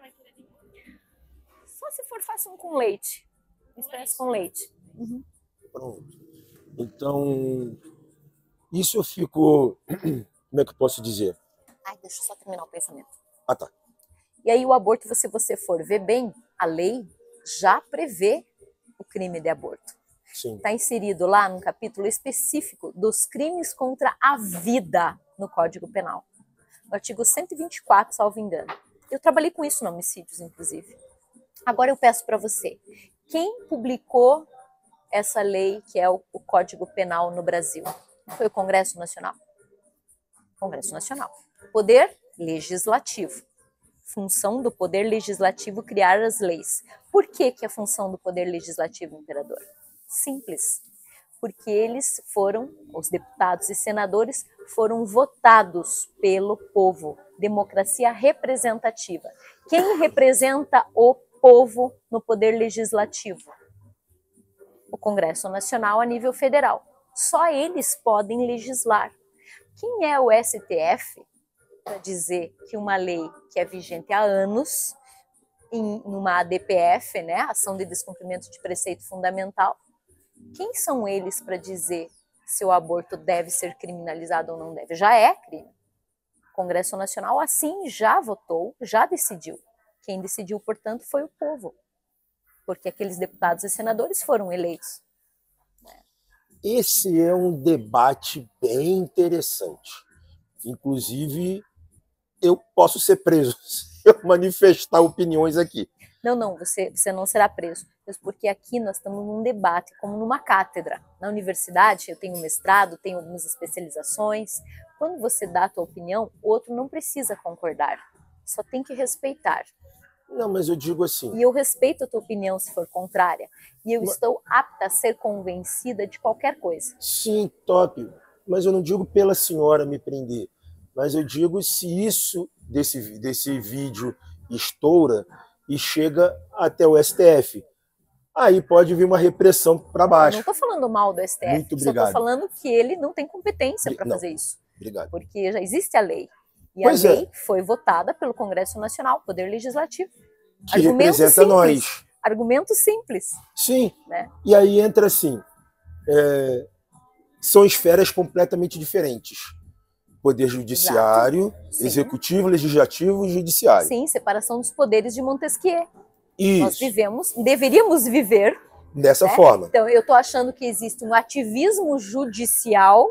[SPEAKER 2] Só se for fácil um com leite. Expresso com leite.
[SPEAKER 1] Pronto. Então, isso eu fico... Como é que eu posso dizer?
[SPEAKER 2] Deixa eu só terminar o pensamento.
[SPEAKER 1] Tá.
[SPEAKER 2] E aí o aborto, se você for ver bem, a lei já prevê o crime de aborto. Está inserido lá num capítulo específico dos crimes contra a vida no Código Penal. No artigo 124, salvo engano. Eu trabalhei com isso no homicídios, inclusive. Agora eu peço para você, quem publicou essa lei que é o Código Penal no Brasil? Foi o Congresso Nacional. Congresso Nacional. Poder Legislativo. Função do Poder Legislativo criar as leis. Por que que é a função do Poder Legislativo, imperador? Simples. Porque eles foram, os deputados e senadores, foram votados pelo povo. Democracia representativa. Quem representa o povo no Poder Legislativo? O Congresso Nacional a nível federal. Só eles podem legislar. Quem é o STF para dizer que uma lei que é vigente há anos, em uma ADPF, né, Ação de Descumprimento de Preceito Fundamental, quem são eles para dizer se o aborto deve ser criminalizado ou não deve? Já é crime. O Congresso Nacional assim já votou, já decidiu. Quem decidiu, portanto, foi o povo, porque aqueles deputados e senadores foram eleitos.
[SPEAKER 1] Esse é um debate bem interessante. Inclusive, eu posso ser preso se eu manifestar opiniões aqui.
[SPEAKER 2] Não, você não será preso. Porque aqui nós estamos num debate, como numa cátedra. Na universidade, eu tenho mestrado, tenho algumas especializações. Quando você dá a tua opinião, o outro não precisa concordar. Só tem que respeitar.
[SPEAKER 1] Não, mas eu digo assim...
[SPEAKER 2] E eu respeito a tua opinião se for contrária. E eu estou apta a ser convencida de qualquer coisa.
[SPEAKER 1] Sim, top. Mas eu não digo pela senhora me prender. Mas eu digo se isso desse vídeo estoura e chega até o STF. Aí pode vir uma repressão para baixo.
[SPEAKER 2] Eu não estou falando mal do STF.
[SPEAKER 1] Muito obrigado.
[SPEAKER 2] Só estou falando que ele não tem competência para fazer isso.
[SPEAKER 1] Obrigado.
[SPEAKER 2] Porque já existe a lei. E
[SPEAKER 1] pois
[SPEAKER 2] a lei foi votada pelo Congresso Nacional, Poder Legislativo.
[SPEAKER 1] Que representa nós.
[SPEAKER 2] Argumento simples.
[SPEAKER 1] Sim.
[SPEAKER 2] Né?
[SPEAKER 1] E aí entra assim, são esferas completamente diferentes. Poder judiciário, executivo, legislativo e judiciário.
[SPEAKER 2] Sim, separação dos poderes de Montesquieu.
[SPEAKER 1] Isso.
[SPEAKER 2] Nós deveríamos viver
[SPEAKER 1] dessa forma.
[SPEAKER 2] Então, eu estou achando que existe um ativismo judicial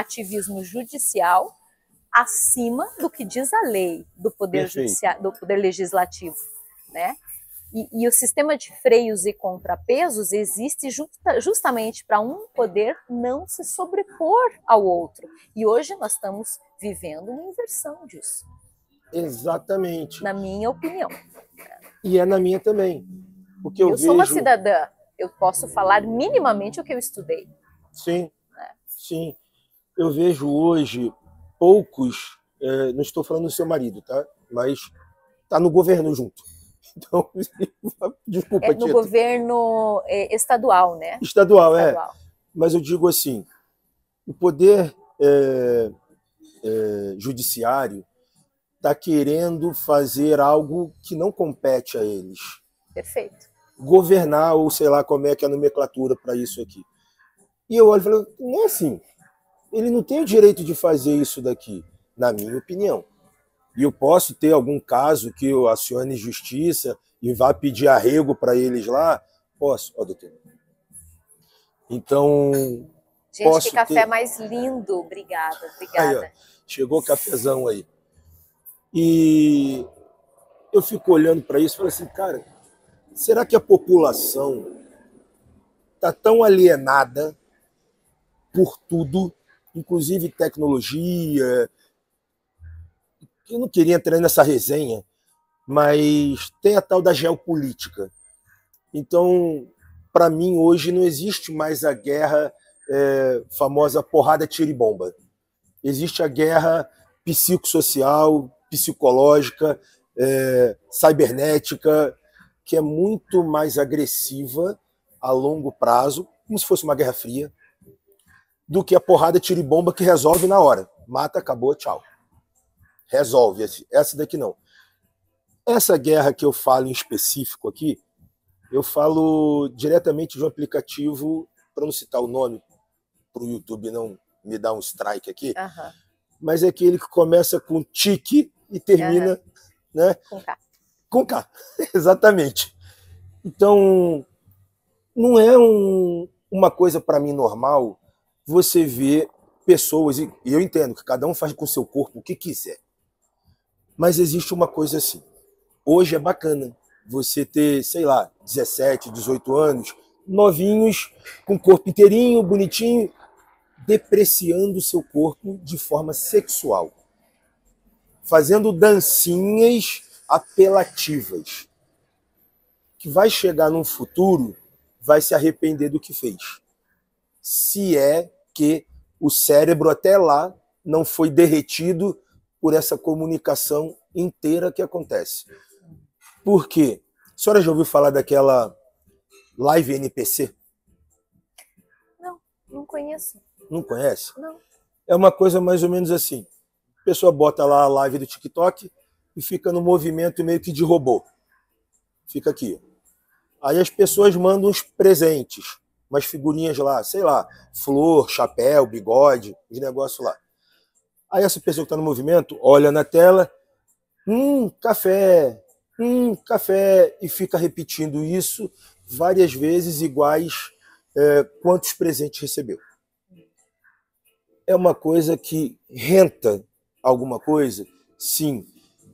[SPEAKER 2] acima do que diz a lei do poder judiciário, do poder legislativo, né? E o sistema de freios e contrapesos existe justamente para um poder não se sobrepor ao outro. E hoje nós estamos vivendo uma inversão disso.
[SPEAKER 1] Exatamente.
[SPEAKER 2] Na minha opinião.
[SPEAKER 1] E é na minha também. Porque eu
[SPEAKER 2] sou uma cidadã, eu posso falar minimamente o que eu estudei.
[SPEAKER 1] Sim, sim. Eu vejo hoje poucos, não estou falando do seu marido, tá? Mas está no governo junto. Então, desculpa,
[SPEAKER 2] no governo estadual, né?
[SPEAKER 1] Estadual. Mas eu digo assim, o poder judiciário está querendo fazer algo que não compete a eles.
[SPEAKER 2] Perfeito.
[SPEAKER 1] Governar, ou sei lá como é que é a nomenclatura para isso aqui. E eu olho e falo, não é assim. Ele não tem o direito de fazer isso daqui, na minha opinião. E eu posso ter algum caso que eu acione justiça e vá pedir arrego para eles lá? Posso, doutor. Então...
[SPEAKER 2] Gente, que café mais lindo. Obrigada.
[SPEAKER 1] Aí, chegou o cafezão aí. E eu fico olhando para isso e falo assim, cara, será que a população está tão alienada por tudo, inclusive tecnologia? Eu não queria entrar nessa resenha, mas tem a tal da geopolítica. Então, para mim, hoje não existe mais a guerra famosa porrada, tiro e bomba. Existe a guerra psicossocial, psicológica, cibernética, que é muito mais agressiva a longo prazo, como se fosse uma guerra fria, do que a porrada, tiro e bomba que resolve na hora. Mata, acabou, tchau. Resolve. Essa daqui não. Essa guerra que eu falo em específico aqui, eu falo diretamente de um aplicativo, para não citar o nome, para o YouTube não me dar um strike aqui, mas é aquele que começa com tique e termina né,
[SPEAKER 2] com K.
[SPEAKER 1] Com K, exatamente. Então, não é uma coisa para mim normal você ver pessoas, e eu entendo que cada um faz com o seu corpo o que quiser, mas existe uma coisa assim. Hoje é bacana, você ter, sei lá, 17, 18 anos, novinhos, com o corpo inteirinho, bonitinho, depreciando o seu corpo de forma sexual, fazendo dancinhas apelativas, que vai chegar num futuro, vai se arrepender do que fez. Se é que o cérebro até lá não foi derretido por essa comunicação inteira que acontece. Por quê? A senhora já ouviu falar daquela live NPC?
[SPEAKER 2] Não, não conheço.
[SPEAKER 1] Não conhece?
[SPEAKER 2] Não.
[SPEAKER 1] É uma coisa mais ou menos assim. A pessoa bota lá a live do TikTok e fica no movimento meio que de robô. Fica aqui. Aí as pessoas mandam uns presentes, umas figurinhas lá, sei lá, flor, chapéu, bigode, os negócios lá. Aí essa pessoa que está no movimento olha na tela, café, café, e fica repetindo isso várias vezes iguais quantos presentes recebeu. É uma coisa que renta alguma coisa? Sim.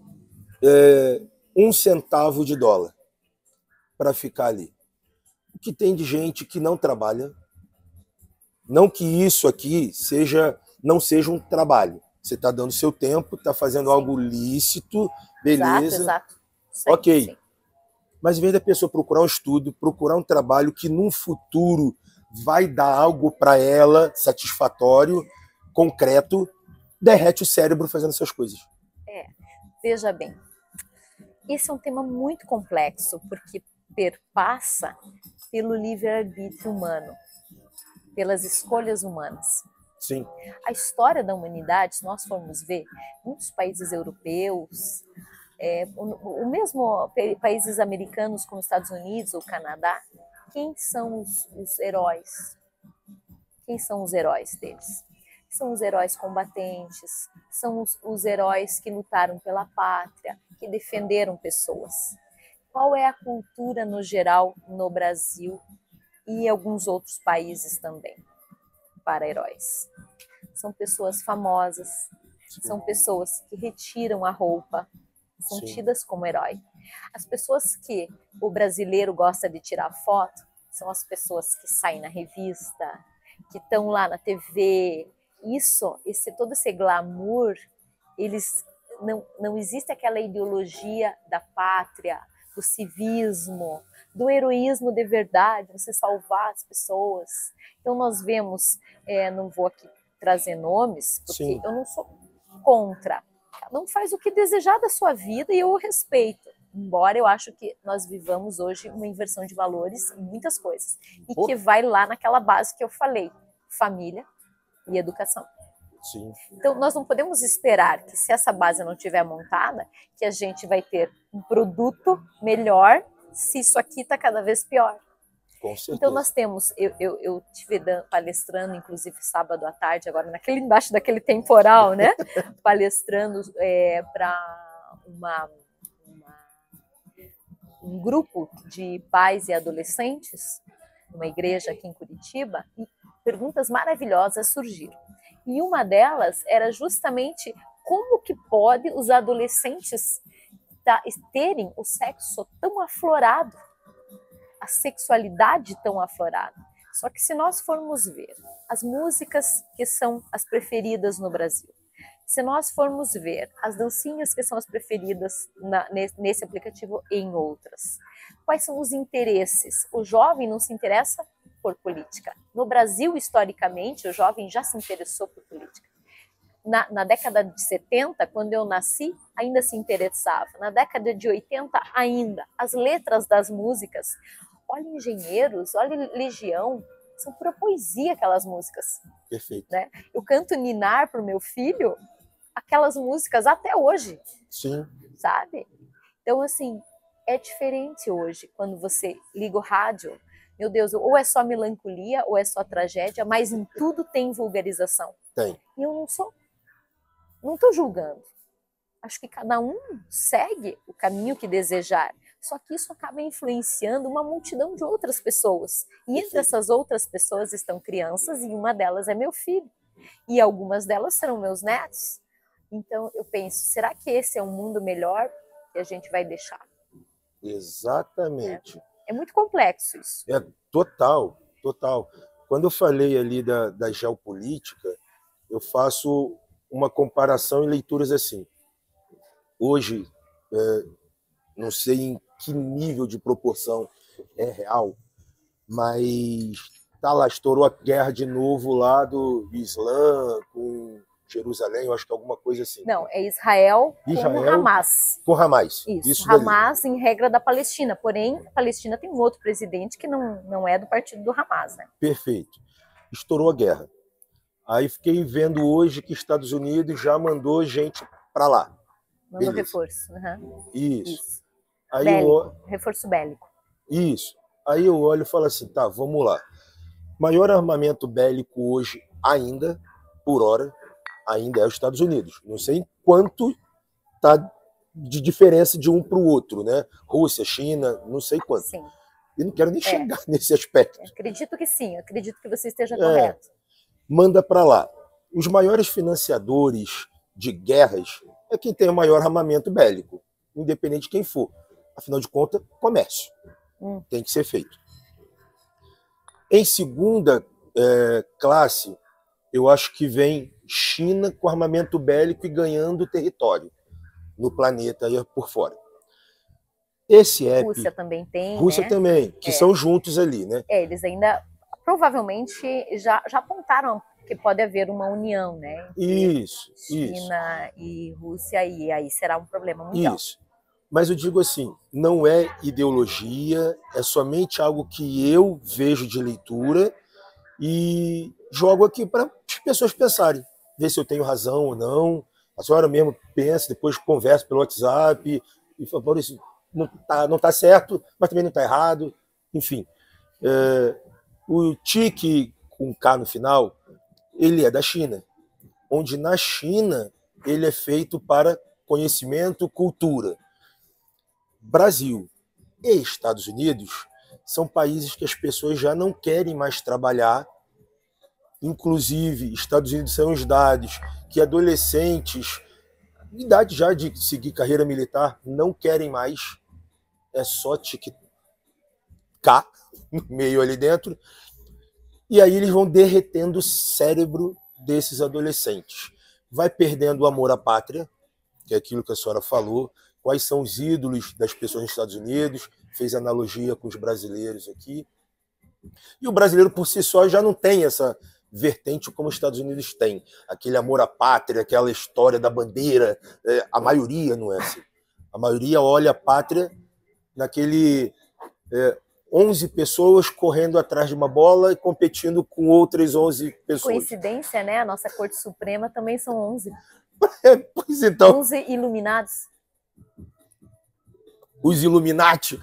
[SPEAKER 1] 1 centavo de dólar para ficar ali. O que tem de gente que não trabalha, não que isso aqui não seja um trabalho. Você está dando seu tempo, está fazendo algo lícito, beleza.
[SPEAKER 2] Exato. Sim,
[SPEAKER 1] ok.
[SPEAKER 2] sim.
[SPEAKER 1] Mas em vez da pessoa procurar um estudo, procurar um trabalho que num futuro vai dar algo para ela satisfatório, concreto, derrete o cérebro fazendo essas coisas.
[SPEAKER 2] Veja bem, esse é um tema muito complexo, porque perpassa pelo livre-arbítrio humano, pelas escolhas humanas.
[SPEAKER 1] Sim.
[SPEAKER 2] A história da humanidade, se nós formos ver, muitos países europeus, o mesmo países americanos como Estados Unidos ou Canadá, quem são os heróis? Quem são os heróis deles? São os heróis combatentes, são os heróis que lutaram pela pátria, que defenderam pessoas. Qual é a cultura no geral no Brasil e em alguns outros países também para heróis? São pessoas famosas, são pessoas que retiram a roupa, são tidas como herói. As pessoas que o brasileiro gosta de tirar foto são as pessoas que saem na revista, que estão lá na TV. Todo esse glamour, não existe aquela ideologia da pátria, do civismo, do heroísmo de verdade, você salvar as pessoas. Então nós vemos, não vou aqui trazer nomes, porque eu não sou contra. Cada um faz o que desejar da sua vida e eu o respeito. Embora eu acho que nós vivamos hoje uma inversão de valores em muitas coisas. E que vai lá naquela base que eu falei, família e educação.
[SPEAKER 1] Sim.
[SPEAKER 2] Então, nós não podemos esperar que, se essa base não estiver montada, que a gente vai ter um produto melhor se isso aqui está cada vez pior.
[SPEAKER 1] Com certeza.
[SPEAKER 2] Então, nós temos... Eu estive palestrando, inclusive, sábado à tarde, agora, embaixo daquele temporal, né? Palestrando para um grupo de pais e adolescentes, numa igreja aqui em Curitiba, e perguntas maravilhosas surgiram. E uma delas era justamente como que pode os adolescentes terem o sexo tão aflorado, a sexualidade tão aflorada. Só que se nós formos ver as músicas que são as preferidas no Brasil, se nós formos ver as dancinhas que são as preferidas nesse aplicativo e em outras, quais são os interesses? O jovem não se interessa por política. No Brasil, historicamente, o jovem já se interessou por política. Na década de 70, quando eu nasci, ainda se interessava. Na década de 80, ainda. As letras das músicas, olha Engenheiros, olha Legião, são pura poesia aquelas músicas.
[SPEAKER 1] Perfeito.
[SPEAKER 2] Né? Eu canto ninar para o meu filho aquelas músicas até hoje.
[SPEAKER 1] Sim.
[SPEAKER 2] Sabe? Então, assim, é diferente hoje, quando você liga o rádio. Meu Deus, ou é só melancolia, ou é só tragédia, mas em tudo tem vulgarização.
[SPEAKER 1] Tem.
[SPEAKER 2] E eu não estou julgando. Acho que cada um segue o caminho que desejar. Só que isso acaba influenciando uma multidão de outras pessoas. E entre essas outras pessoas estão crianças, e uma delas é meu filho. E algumas delas serão meus netos. Então eu penso, será que esse é um mundo melhor que a gente vai deixar?
[SPEAKER 1] Exatamente.
[SPEAKER 2] É muito complexo isso.
[SPEAKER 1] É total, total. Quando eu falei ali da geopolítica, eu faço uma comparação em leituras assim. Hoje, não sei em que nível de proporção é real, mas tá lá, estourou a guerra de novo lá do Islã com Jerusalém, eu acho que é alguma coisa assim.
[SPEAKER 2] Não, é Israel com Hamas.
[SPEAKER 1] Com Hamas.
[SPEAKER 2] Isso Hamas em regra da Palestina, porém a Palestina tem um outro presidente que não é do partido do Hamas, né?
[SPEAKER 1] Perfeito. Estourou a guerra. Aí fiquei vendo hoje que Estados Unidos já mandou gente para lá.
[SPEAKER 2] Mandou reforço. Uhum.
[SPEAKER 1] Isso. Aí
[SPEAKER 2] reforço bélico.
[SPEAKER 1] Isso. Aí eu olho e falo assim, tá, vamos lá. Maior armamento bélico hoje ainda, por hora, ainda é os Estados Unidos. Não sei quanto tá de diferença de um para o outro, né? Rússia, China, não sei quanto.
[SPEAKER 2] Sim.
[SPEAKER 1] E não quero nem chegar nesse aspecto.
[SPEAKER 2] Acredito que sim, acredito que você esteja correto.
[SPEAKER 1] Manda para lá. Os maiores financiadores de guerras é quem tem o maior armamento bélico, independente de quem for. Afinal de contas, comércio. Tem que ser feito. Em segunda classe, eu acho que vem China com armamento bélico e ganhando território no planeta aí por fora. Esse app...
[SPEAKER 2] Rússia também tem,
[SPEAKER 1] Rússia também, que são juntos ali, né?
[SPEAKER 2] Eles ainda, provavelmente, já apontaram que pode haver uma união, né?
[SPEAKER 1] Isso.
[SPEAKER 2] China e Rússia, e aí será um problema mundial.
[SPEAKER 1] Isso. Mas eu digo assim, não é ideologia, é somente algo que eu vejo de leitura e jogo aqui para as pessoas pensarem, ver se eu tenho razão ou não. A senhora mesmo pensa, depois conversa pelo WhatsApp e fala, por isso não tá certo, mas também não está errado. Enfim, o TIC com K no final, ele é da China, onde na China ele é feito para conhecimento, cultura. Brasil e Estados Unidos são países que as pessoas já não querem mais trabalhar. Inclusive, Estados Unidos são os dados que adolescentes, idade já de seguir carreira militar, não querem mais. É só tic-tac no meio ali dentro. E aí eles vão derretendo o cérebro desses adolescentes. Vai perdendo o amor à pátria, que é aquilo que a senhora falou. Quais são os ídolos das pessoas nos Estados Unidos, fez analogia com os brasileiros aqui. E o brasileiro, por si só, já não tem essa vertente como os Estados Unidos têm. Aquele amor à pátria, aquela história da bandeira. A maioria não é assim. A maioria olha a pátria naquele 11 pessoas correndo atrás de uma bola e competindo com outras 11 pessoas.
[SPEAKER 2] Coincidência, né? A nossa Corte Suprema também são 11.
[SPEAKER 1] Pois então.
[SPEAKER 2] 11 iluminados.
[SPEAKER 1] Os Illuminati.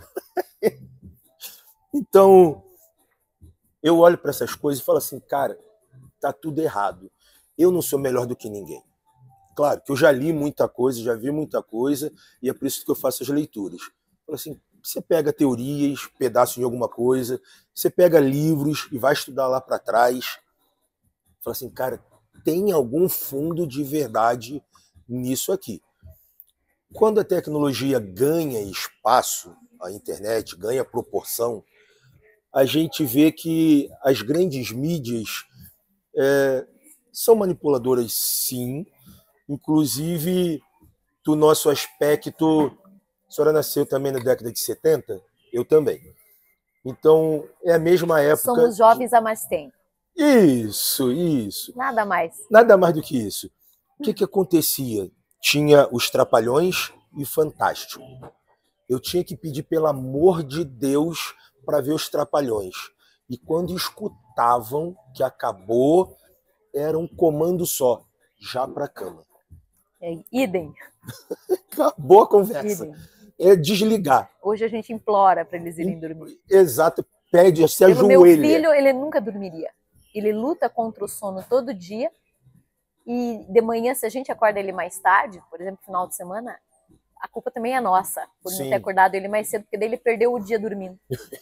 [SPEAKER 1] Então, eu olho para essas coisas e falo assim, cara, tá tudo errado. Eu não sou melhor do que ninguém. Claro que eu já li muita coisa, já vi muita coisa, e é por isso que eu faço as leituras. Falo assim, você pega teorias, pedaços de alguma coisa, você pega livros e vai estudar lá para trás. Fala assim, cara, tem algum fundo de verdade nisso aqui. Quando a tecnologia ganha espaço, a internet ganha proporção, a gente vê que as grandes mídias são manipuladoras, sim, inclusive do nosso aspecto. A senhora nasceu também na década de 70? Eu também. Então, é a mesma época...
[SPEAKER 2] Somos jovens há mais tempo.
[SPEAKER 1] Isso.
[SPEAKER 2] Nada mais.
[SPEAKER 1] Nada mais do que isso. O que acontecia? Tinha os Trapalhões e Fantástico. Eu tinha que pedir, pelo amor de Deus, para ver os Trapalhões. E quando escutavam que acabou, era um comando só, já para a cama.
[SPEAKER 2] Idem.
[SPEAKER 1] Acabou a conversa.
[SPEAKER 2] Idem.
[SPEAKER 1] É desligar.
[SPEAKER 2] Hoje a gente implora para eles irem dormir.
[SPEAKER 1] Exato, pede, se ajoelha.
[SPEAKER 2] Meu filho, ele nunca dormiria. Ele luta contra o sono todo dia. E de manhã, se a gente acorda ele mais tarde, por exemplo, final de semana, a culpa também é nossa, por não ter acordado ele mais cedo, porque daí ele perdeu o dia dormindo.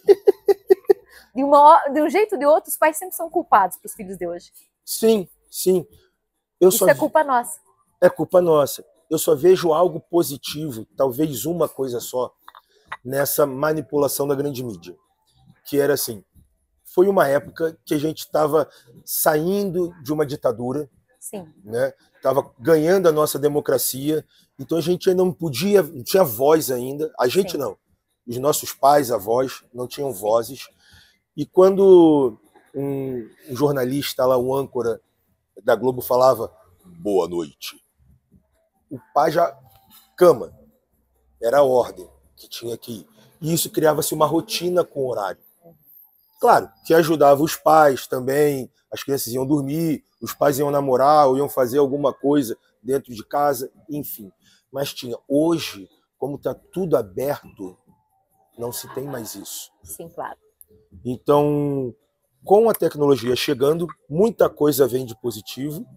[SPEAKER 2] De um jeito ou de outro, os pais sempre são culpados para os filhos de hoje.
[SPEAKER 1] Sim.
[SPEAKER 2] Isso é culpa nossa.
[SPEAKER 1] É culpa nossa. Eu só vejo algo positivo, talvez uma coisa só. nessa manipulação da grande mídia, que era assim, foi uma época que a gente estava saindo de uma ditadura,
[SPEAKER 2] Sim.
[SPEAKER 1] né? Estava ganhando a nossa democracia, então a gente ainda não podia, não tinha voz ainda, a gente
[SPEAKER 2] Sim.
[SPEAKER 1] não, os nossos pais, avós, não tinham vozes, e quando um jornalista lá, um âncora da Globo falava boa noite, o pai já, cama, era a ordem que tinha que ir. E isso criava-se uma rotina com o horário. Claro, que ajudava os pais também, as crianças iam dormir, os pais iam namorar ou iam fazer alguma coisa dentro de casa, enfim. Mas tinha. Hoje, como está tudo aberto, não se tem mais isso.
[SPEAKER 2] Sim, claro.
[SPEAKER 1] Então, com a tecnologia chegando, muita coisa vem de positivo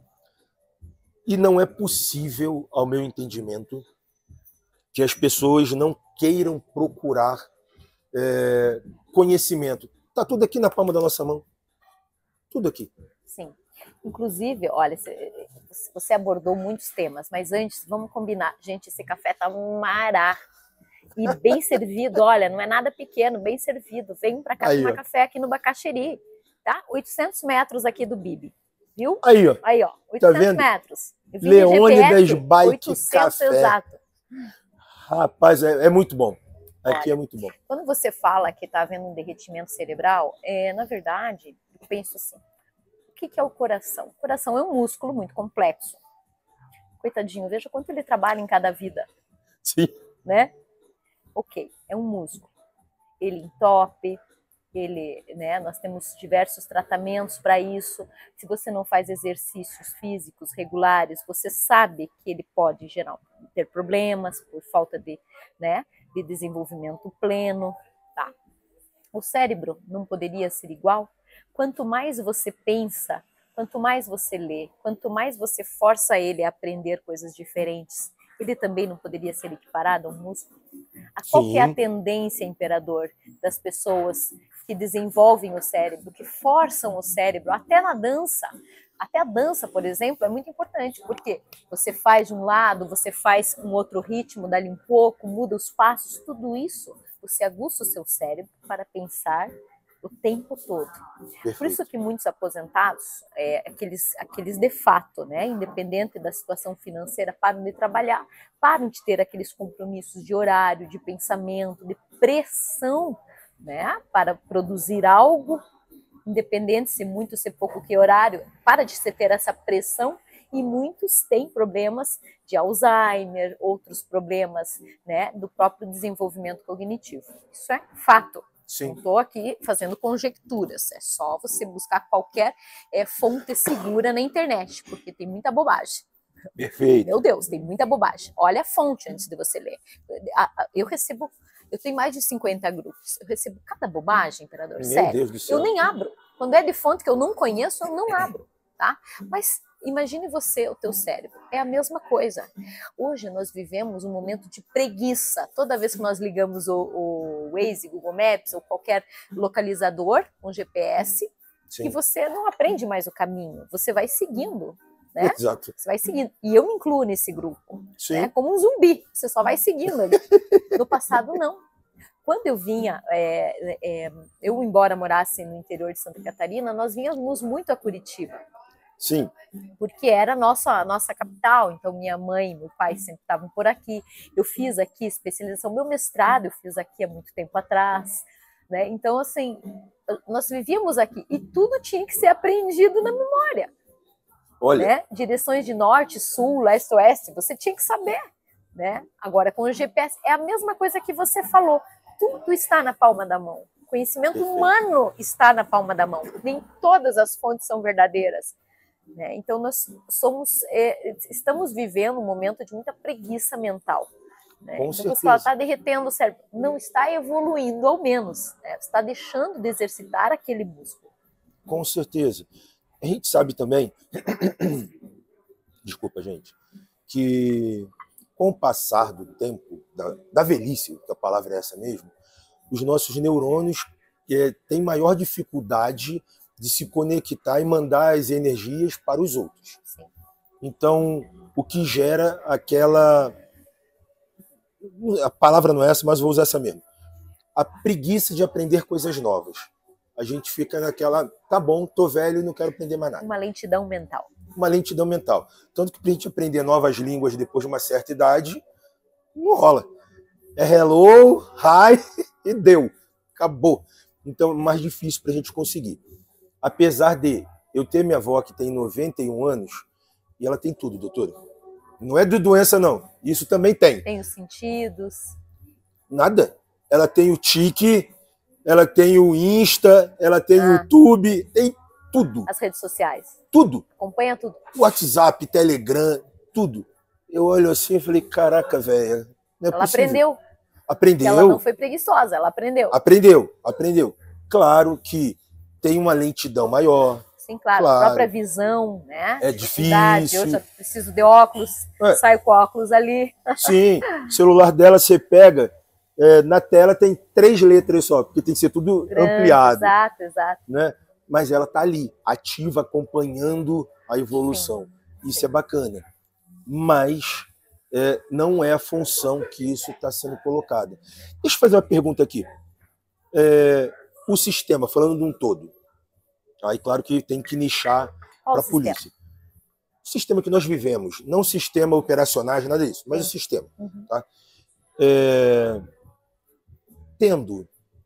[SPEAKER 1] e não é possível, ao meu entendimento, que as pessoas não queiram procurar conhecimento. Está tudo aqui na palma da nossa mão. Tudo aqui.
[SPEAKER 2] Sim. Inclusive, olha, você abordou muitos temas, mas antes, vamos combinar. Gente, esse café tá um mará. E bem servido, olha, não é nada pequeno, bem servido. Vem para cá tomar café aqui no Bacaxeri, tá? 800 metros aqui do Bibi, viu?
[SPEAKER 1] Aí, ó.
[SPEAKER 2] Aí, ó, 800
[SPEAKER 1] tá vendo?
[SPEAKER 2] metros.
[SPEAKER 1] Leônidas Bike
[SPEAKER 2] 800
[SPEAKER 1] Café.
[SPEAKER 2] Exato.
[SPEAKER 1] Rapaz, é muito bom. Aqui
[SPEAKER 2] Olha,
[SPEAKER 1] é muito bom.
[SPEAKER 2] Quando você fala que está havendo um derretimento cerebral, na verdade, eu penso assim, o que é o coração? O coração é um músculo muito complexo. Coitadinho, veja quanto ele trabalha em cada vida.
[SPEAKER 1] Sim.
[SPEAKER 2] Né? Ok, é um músculo. Ele entope, nós temos diversos tratamentos para isso. Se você não faz exercícios físicos regulares, você sabe que ele pode ter problemas por falta de desenvolvimento pleno. Tá? O cérebro não poderia ser igual? Quanto mais você pensa, quanto mais você lê, quanto mais você força ele a aprender coisas diferentes, ele também não poderia ser equiparado a um músculo? Qual que é a tendência, imperador, das pessoas que desenvolvem o cérebro, que forçam o cérebro, até na dança? Até a dança, por exemplo, é muito importante, porque você faz de um lado, você faz um outro ritmo, dali um pouco, muda os passos, tudo isso, você aguça o seu cérebro para pensar o tempo todo.
[SPEAKER 1] Perfeito.
[SPEAKER 2] Por isso que muitos aposentados, aqueles de fato, independente da situação financeira, param de trabalhar, param de ter aqueles compromissos de horário, de pensamento, de pressão, para produzir algo, independente se muito, se pouco, que horário, para de se ter essa pressão, e muitos têm problemas de Alzheimer, outros problemas do próprio desenvolvimento cognitivo. Isso é fato.
[SPEAKER 1] Sim.
[SPEAKER 2] Não estou aqui fazendo conjecturas, é só você buscar qualquer fonte segura na internet, porque tem muita bobagem.
[SPEAKER 1] Perfeito.
[SPEAKER 2] Meu Deus, tem muita bobagem. Olha a fonte antes de você ler. Eu tenho mais de 50 grupos, eu recebo cada bobagem, imperador,
[SPEAKER 1] Meu
[SPEAKER 2] sério.
[SPEAKER 1] Deus do céu.
[SPEAKER 2] Eu nem abro. Quando é de fonte que eu não conheço, eu não abro, tá? Mas imagine você, o teu cérebro, é a mesma coisa. Hoje nós vivemos um momento de preguiça. Toda vez que nós ligamos o Waze, Google Maps ou qualquer localizador, um GPS,
[SPEAKER 1] Sim.
[SPEAKER 2] que você não aprende mais o caminho, você vai seguindo. Né?
[SPEAKER 1] Exato.
[SPEAKER 2] Você vai seguindo. E eu me incluo nesse grupo.
[SPEAKER 1] Sim.
[SPEAKER 2] Como um zumbi, você só vai seguindo. No passado, não. Quando eu vinha, eu embora morasse no interior de Santa Catarina, nós vínhamos muito a Curitiba.
[SPEAKER 1] Sim.
[SPEAKER 2] Porque era a nossa capital, então minha mãe e meu pai sempre estavam por aqui. Eu fiz aqui especialização, meu mestrado eu fiz aqui há muito tempo atrás. Então, assim, nós vivíamos aqui e tudo tinha que ser aprendido na memória.
[SPEAKER 1] Olha.
[SPEAKER 2] Direções de norte, sul, leste, oeste, você tinha que saber. Agora, com o GPS, é a mesma coisa que você falou. Tudo está na palma da mão. O conhecimento humano está na palma da mão. Nem todas as fontes são verdadeiras. Então, nós estamos vivendo um momento de muita preguiça mental.
[SPEAKER 1] Com
[SPEAKER 2] então, você fala, está derretendo o cérebro. Não está evoluindo, ao menos. Está deixando de exercitar aquele músculo.
[SPEAKER 1] Com certeza. A gente sabe também, desculpa, gente, que com o passar do tempo, da velhice, que a palavra é essa mesmo, os nossos neurônios têm maior dificuldade de se conectar e mandar as energias para os outros.
[SPEAKER 2] Sim.
[SPEAKER 1] Então, o que gera aquela... A palavra não é essa, mas vou usar essa mesmo. a preguiça de aprender coisas novas. A gente fica naquela, tá bom, tô velho e não quero aprender mais nada.
[SPEAKER 2] Uma lentidão mental.
[SPEAKER 1] Uma lentidão mental. Tanto que pra gente aprender novas línguas depois de uma certa idade, não rola. É hello, hi e deu. Acabou. Então é mais difícil pra gente conseguir. Apesar de eu ter minha avó que tem 91 anos, e ela tem tudo, doutora. Não é de doença, não. Isso também tem.
[SPEAKER 2] Tem os sentidos.
[SPEAKER 1] Nada. Ela tem o tique, ela tem o Insta, ela tem o YouTube, tem tudo.
[SPEAKER 2] As redes sociais.
[SPEAKER 1] Tudo.
[SPEAKER 2] Acompanha tudo.
[SPEAKER 1] WhatsApp, Telegram, tudo. Eu olho assim e falei, caraca, velho.
[SPEAKER 2] Ela aprendeu.
[SPEAKER 1] Aprendeu.
[SPEAKER 2] Ela não foi preguiçosa, ela aprendeu.
[SPEAKER 1] Aprendeu. Claro que tem uma lentidão maior.
[SPEAKER 2] Sim, claro. A própria visão, né?
[SPEAKER 1] É difícil.
[SPEAKER 2] Eu já preciso de óculos, saio com óculos ali.
[SPEAKER 1] Sim, o celular dela você pega, na tela tem 3 letras só, porque tem que ser tudo ampliado.
[SPEAKER 2] Exato.
[SPEAKER 1] Né? Mas ela está ali, ativa, acompanhando a evolução. Sim. Isso é bacana. Mas não é a função que isso está sendo colocada. Deixa eu fazer uma pergunta aqui. O sistema, falando de um todo, aí claro que tem que nichar para a polícia. O sistema que nós vivemos, não o sistema operacionais, nada disso, mas o sistema. Tá? Tendo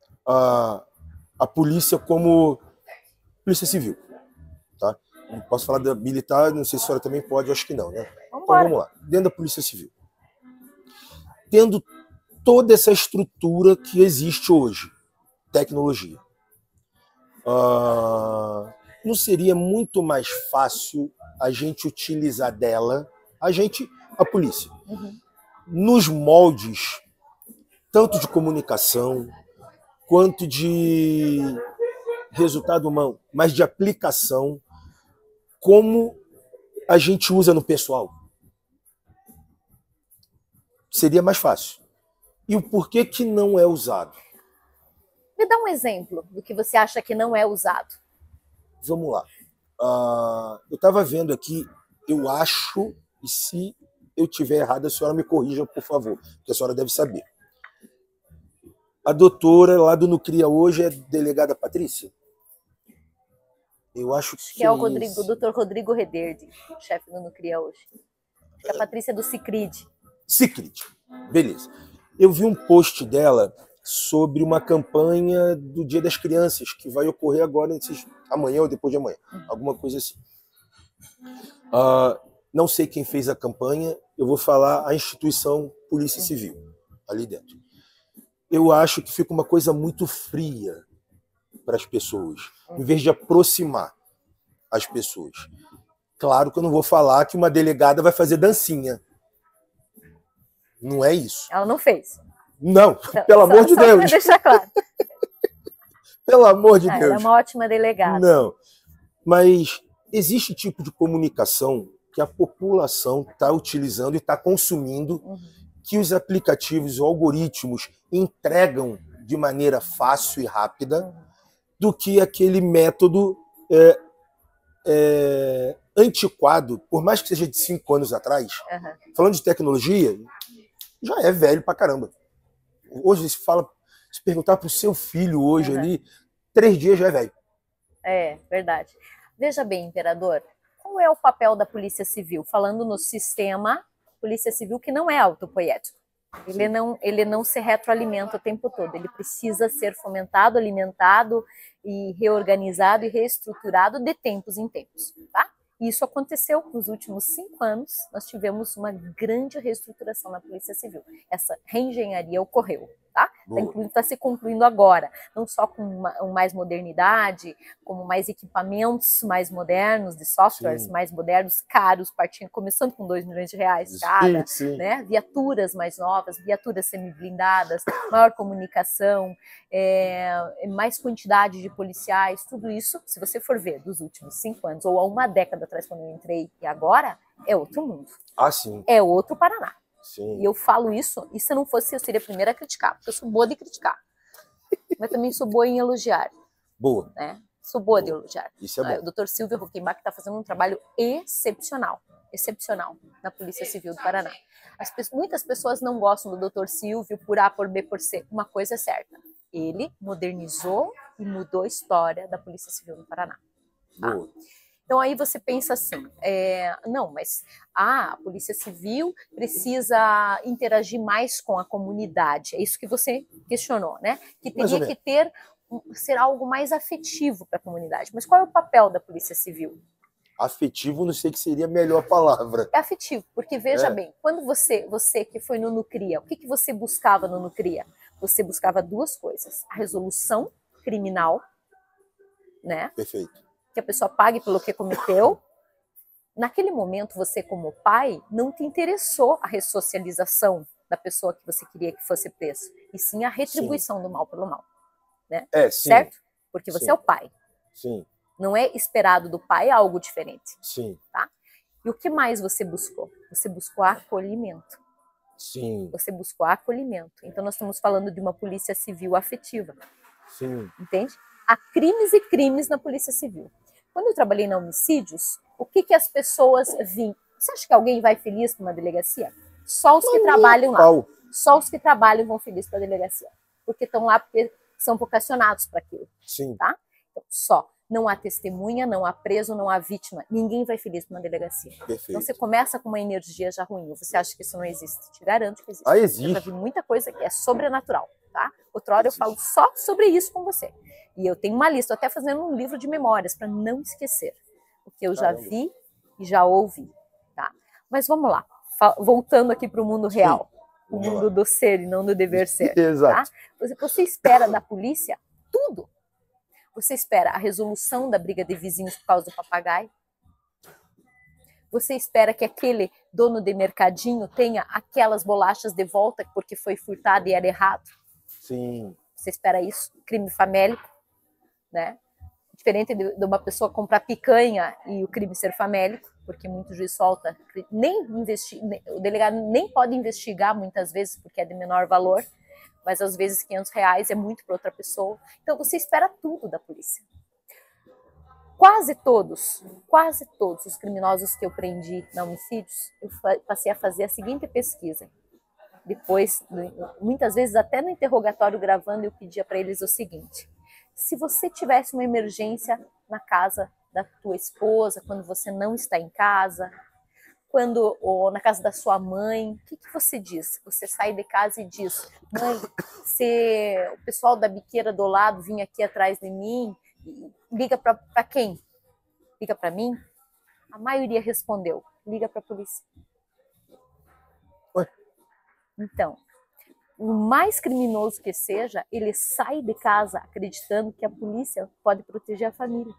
[SPEAKER 1] a polícia como polícia civil. Tá? Não posso falar da militar, não sei se a senhora também pode, acho que não. Né? Então vamos lá. Dentro da polícia civil. Tendo toda essa estrutura que existe hoje, tecnologia, não seria muito mais fácil a gente utilizar dela, a polícia, nos moldes tanto de comunicação quanto de resultado humano, mas de aplicação, como a gente usa no pessoal? Seria mais fácil. E o porquê que não é usado?
[SPEAKER 2] Me dá um exemplo do que você acha que não é usado.
[SPEAKER 1] Vamos lá. Eu estava vendo aqui, eu acho, e se eu tiver errado, a senhora me corrija, por favor, porque a senhora deve saber. A doutora lá do Nucria hoje é delegada Patrícia? Eu acho que
[SPEAKER 2] é o Dr. Rodrigo Rederde, chefe do Nucria hoje. Acho que a Patrícia é do Cicrid.
[SPEAKER 1] Cicrid, beleza. Eu vi um post dela sobre uma campanha do Dia das Crianças, que vai ocorrer agora, amanhã ou depois de amanhã, alguma coisa assim. Não sei quem fez a campanha, eu vou falar a instituição Polícia Civil, ali dentro. Eu acho que fica uma coisa muito fria para as pessoas, em vez de aproximar as pessoas. Claro que eu não vou falar que uma delegada vai fazer dancinha. Não é isso.
[SPEAKER 2] Ela não fez.
[SPEAKER 1] Não, pelo amor de Deus.
[SPEAKER 2] Para deixar claro.
[SPEAKER 1] Pelo amor de Deus.
[SPEAKER 2] Ela é uma ótima delegada.
[SPEAKER 1] Não, mas existe tipo de comunicação que a população está utilizando e está consumindo, que os aplicativos, os algoritmos entregam de maneira fácil e rápida, do que aquele método antiquado, por mais que seja de 5 anos atrás. Falando de tecnologia, já é velho pra caramba. Hoje se perguntar pro seu filho hoje ali, 3 dias já é velho.
[SPEAKER 2] É, verdade. Veja bem, imperador, qual é o papel da Polícia Civil? Falando no sistema Polícia Civil, que não é autopoético. Ele não se retroalimenta o tempo todo. Ele precisa ser fomentado, alimentado e reorganizado e reestruturado de tempos em tempos, tá? Isso aconteceu nos últimos 5 anos. Nós tivemos uma grande reestruturação na Polícia Civil. Essa reengenharia ocorreu, tá? Está se concluindo agora, não só com mais modernidade, como mais equipamentos mais modernos, de softwares mais modernos, caros, começando com R$2 milhões cada, né? Viaturas mais novas, viaturas semi-blindadas, maior comunicação, mais quantidade de policiais, tudo isso, se você for ver dos últimos 5 anos, ou há uma década atrás, quando eu entrei, e agora, é outro mundo.
[SPEAKER 1] Sim.
[SPEAKER 2] É outro Paraná.
[SPEAKER 1] Sim.
[SPEAKER 2] E eu falo isso, e se não fosse eu seria a primeira a criticar, porque eu sou boa de criticar. Mas também sou boa em elogiar.
[SPEAKER 1] Boa.
[SPEAKER 2] Né? Sou boa de elogiar.
[SPEAKER 1] Isso é bom.
[SPEAKER 2] O Dr. Silvio Huckenbach está fazendo um trabalho excepcional na Polícia Civil do Paraná. Muitas pessoas não gostam do Dr. Silvio por A, por B, por C. Uma coisa é certa, Ele modernizou e mudou a história da Polícia Civil no Paraná. Tá? Então aí você pensa assim, não, mas a Polícia Civil precisa interagir mais com a comunidade. É isso que você questionou, né? Que teria que ser algo mais afetivo para a comunidade. Mas qual é o papel da Polícia Civil?
[SPEAKER 1] Afetivo, não sei que seria a melhor palavra.
[SPEAKER 2] É afetivo, porque veja bem, quando você que foi no Nucria, o que você buscava no Nucria? Você buscava duas coisas: a resolução criminal, né?
[SPEAKER 1] Perfeito.
[SPEAKER 2] Que a pessoa pague pelo que cometeu. Naquele momento, você como pai, não te interessou a ressocialização da pessoa que você queria que fosse preso, e sim a retribuição do mal pelo mal, né?
[SPEAKER 1] Sim.
[SPEAKER 2] Certo? Porque você é o pai.
[SPEAKER 1] Sim.
[SPEAKER 2] Não é esperado do pai algo diferente.
[SPEAKER 1] Sim.
[SPEAKER 2] Tá? E o que mais você buscou? Você buscou acolhimento.
[SPEAKER 1] Sim.
[SPEAKER 2] Você buscou acolhimento. Então nós estamos falando de uma polícia civil afetiva.
[SPEAKER 1] Sim.
[SPEAKER 2] Entende? Há crimes e crimes na polícia civil. Quando eu trabalhei na homicídios, o que as pessoas vinham? Você acha que alguém vai feliz para uma delegacia? Só os que trabalham lá. Só os que trabalham vão felizes para a delegacia. Porque estão lá porque são vocacionados para aquilo.
[SPEAKER 1] Sim.
[SPEAKER 2] Tá? Então, só. Não há testemunha, não há preso, não há vítima. Ninguém vai feliz para uma delegacia.
[SPEAKER 1] Perfeito.
[SPEAKER 2] Então você começa com uma energia já ruim. Você acha que isso não existe? Te garanto que existe.
[SPEAKER 1] Existe.
[SPEAKER 2] Eu já vi muita coisa que é sobrenatural, tá? Outra hora eu falo só sobre isso com você. E eu tenho uma lista, até fazendo um livro de memórias para não esquecer o que eu já vi e já ouvi, tá? Mas vamos lá, voltando aqui para o mundo real, o mundo do ser e não do dever ser.
[SPEAKER 1] Exato.
[SPEAKER 2] Tá? Você espera da polícia tudo. Você espera a resolução da briga de vizinhos por causa do papagaio. Você espera que aquele dono de mercadinho tenha aquelas bolachas de volta porque foi furtado e era errado.
[SPEAKER 1] Sim.
[SPEAKER 2] Você espera isso? Crime famélico, né? Diferente de uma pessoa comprar picanha e o crime ser famélico, porque muito juiz solta, o delegado nem pode investigar muitas vezes porque é de menor valor, mas às vezes R$500 é muito para outra pessoa. Então você espera tudo da polícia. Quase todos os criminosos que eu prendi na homicídios, eu passei a fazer a seguinte pesquisa. Depois, muitas vezes até no interrogatório gravando, eu pedia para eles o seguinte: se você tivesse uma emergência na casa da tua esposa, quando você não está em casa, ou na casa da sua mãe, o que você diz? Você sai de casa e diz: mãe, se o pessoal da biqueira do lado vinha aqui atrás de mim, liga para quem? Liga para mim? A maioria respondeu: liga para a polícia.
[SPEAKER 1] Ué?
[SPEAKER 2] Então, o mais criminoso que seja, ele sai de casa acreditando que a polícia pode proteger a família.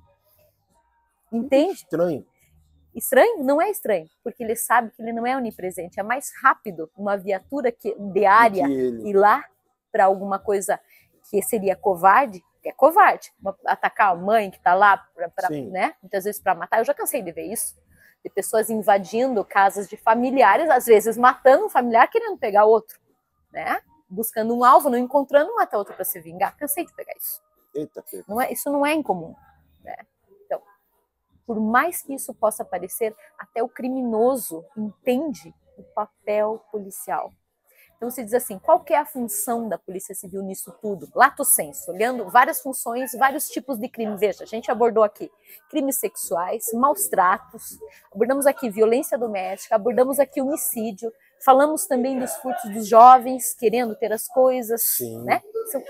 [SPEAKER 2] Entende?
[SPEAKER 1] Estranho.
[SPEAKER 2] Estranho? Não é estranho, porque ele sabe que ele não é onipresente. É mais rápido uma viatura diária ir lá para alguma coisa que seria covarde, que é covarde. Atacar a mãe que está lá, né? Muitas vezes para matar. Eu já cansei de ver isso. De pessoas invadindo casas de familiares, às vezes matando um familiar querendo pegar outro, né? Buscando um alvo, não encontrando, matar outro para se vingar. Cansei de pegar isso.
[SPEAKER 1] Eita,
[SPEAKER 2] isso não é incomum, né? Então, por mais que isso possa parecer, até o criminoso entende o papel policial. Então se diz assim, qual que é a função da Polícia Civil nisso tudo? Lato sensu, olhando várias funções, vários tipos de crime. Veja, a gente abordou aqui crimes sexuais, maus tratos, abordamos aqui violência doméstica, abordamos aqui homicídio, falamos também dos furtos dos jovens querendo ter as coisas, né?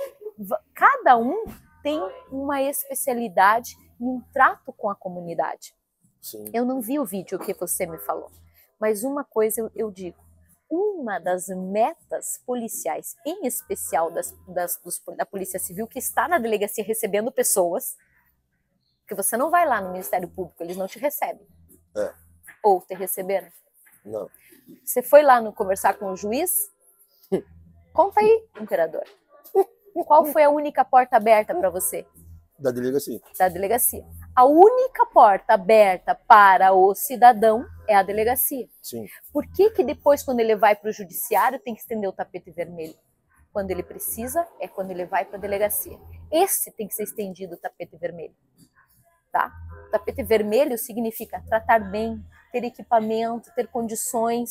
[SPEAKER 2] Cada um tem uma especialidade e um trato com a comunidade.
[SPEAKER 1] Sim.
[SPEAKER 2] Eu não vi o vídeo que você me falou, mas uma coisa eu digo: uma das metas policiais, em especial da Polícia Civil, que está na delegacia recebendo pessoas, porque você não vai lá no Ministério Público, eles não te recebem. Ou te receberam?
[SPEAKER 1] Não.
[SPEAKER 2] Você foi lá conversar com o juiz? Conta aí, imperador. Qual foi a única porta aberta para você?
[SPEAKER 1] Da delegacia.
[SPEAKER 2] Da delegacia. A única porta aberta para o cidadão é a delegacia.
[SPEAKER 1] Sim.
[SPEAKER 2] Por que depois, quando ele vai para o judiciário, tem que estender o tapete vermelho? Quando ele precisa, é quando ele vai para a delegacia. Esse tem que ser estendido o tapete vermelho. Tá? O tapete vermelho significa tratar bem, ter equipamento, ter condições,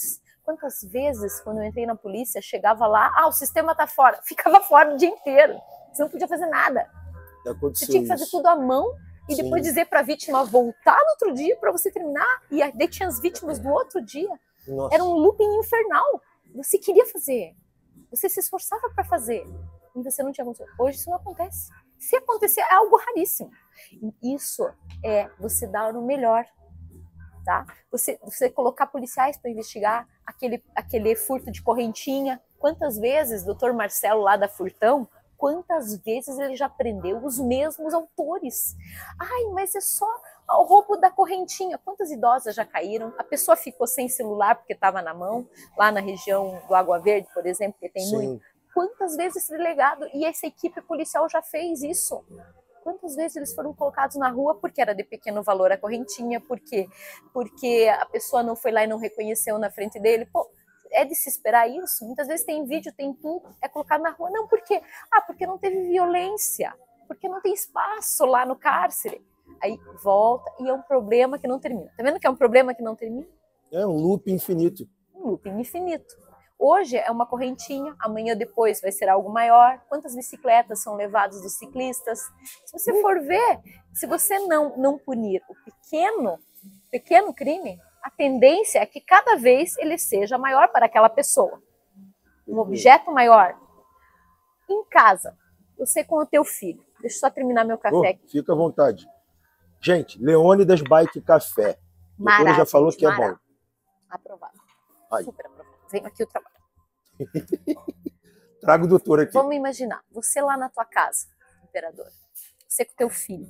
[SPEAKER 2] Quantas vezes, quando eu entrei na polícia, chegava lá, o sistema tá fora. Ficava fora o dia inteiro. Você não podia fazer nada. Você tinha que fazer tudo à mão e depois dizer para a vítima voltar no outro dia para você terminar. E daí tinha as vítimas do outro dia. Nossa. Era um looping infernal. Você queria fazer. Você se esforçava para fazer. E você não tinha condições. Hoje isso não acontece. Se acontecer, é algo raríssimo. Isso é você dar o melhor. Tá? Você colocar policiais para investigar aquele furto de correntinha. Quantas vezes, doutor Marcelo lá da Furtão, quantas vezes ele já prendeu os mesmos autores? Ai, mas é só o roubo da correntinha. Quantas idosas já caíram? A pessoa ficou sem celular porque estava na mão, lá na região do Água Verde, por exemplo, que tem muito. Quantas vezes esse delegado e essa equipe policial já fez isso? Quantas vezes eles foram colocados na rua porque era de pequeno valor a correntinha, porque a pessoa não foi lá e não reconheceu na frente dele? Pô, é de se esperar isso? Muitas vezes tem vídeo, tem tudo, é colocado na rua. Não, por quê? Porque não teve violência, porque não tem espaço lá no cárcere. Aí volta e é um problema que não termina. Tá vendo que é um problema que não termina?
[SPEAKER 1] É um loop infinito.
[SPEAKER 2] Um loop infinito. Hoje é uma correntinha, amanhã depois vai ser algo maior. Quantas bicicletas são levadas dos ciclistas? Se você for ver, se você não punir o pequeno crime, a tendência é que cada vez ele seja maior para aquela pessoa. Um objeto maior. Em casa, você com o teu filho. Deixa eu só terminar meu café aqui.
[SPEAKER 1] Fica à vontade. Gente, Leônidas Bike Café. A doutora já falou que é bom.
[SPEAKER 2] Aprovado.
[SPEAKER 1] Aí.
[SPEAKER 2] Super aprovado. Vem aqui o trabalho.
[SPEAKER 1] Traga o doutor aqui.
[SPEAKER 2] Vamos imaginar, você lá na tua casa, imperador, você com teu filho.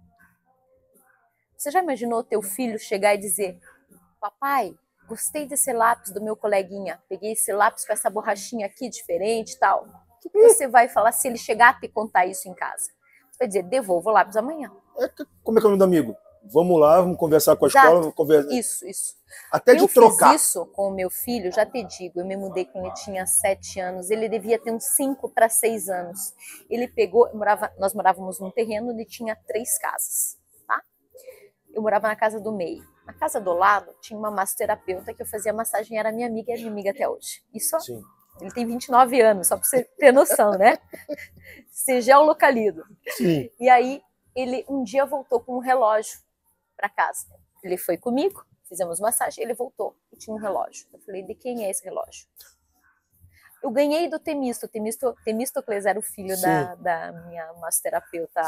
[SPEAKER 2] Você já imaginou o teu filho chegar e dizer: papai, gostei desse lápis do meu coleguinha, peguei esse lápis com essa borrachinha aqui diferente e tal. O que você vai falar se ele chegar a te contar isso em casa? Você vai dizer: devolvo o lápis amanhã.
[SPEAKER 1] Como é que é o nome do amigo? Vamos lá, vamos conversar com a escola. Vamos conversar.
[SPEAKER 2] Isso.
[SPEAKER 1] Até de trocar.
[SPEAKER 2] Eu fiz isso com o meu filho, já te digo, eu me mudei quando ele tinha 7 anos, ele devia ter uns 5 para 6 anos. Ele pegou, nós morávamos num terreno onde tinha 3 casas, tá? Eu morava na casa do meio. Na casa do lado tinha uma massoterapeuta que eu fazia massagem, era minha amiga e é minha amiga até hoje. Isso, sim. Ele tem 29 anos, só para você ter noção, né? Você geolocaliza.
[SPEAKER 1] Sim.
[SPEAKER 2] E aí, ele um dia voltou com um relógio para casa. Ele foi comigo, fizemos massagem, ele voltou e tinha um relógio. Eu falei: de quem é esse relógio? Eu ganhei do Temístocles era o filho da minha massoterapeuta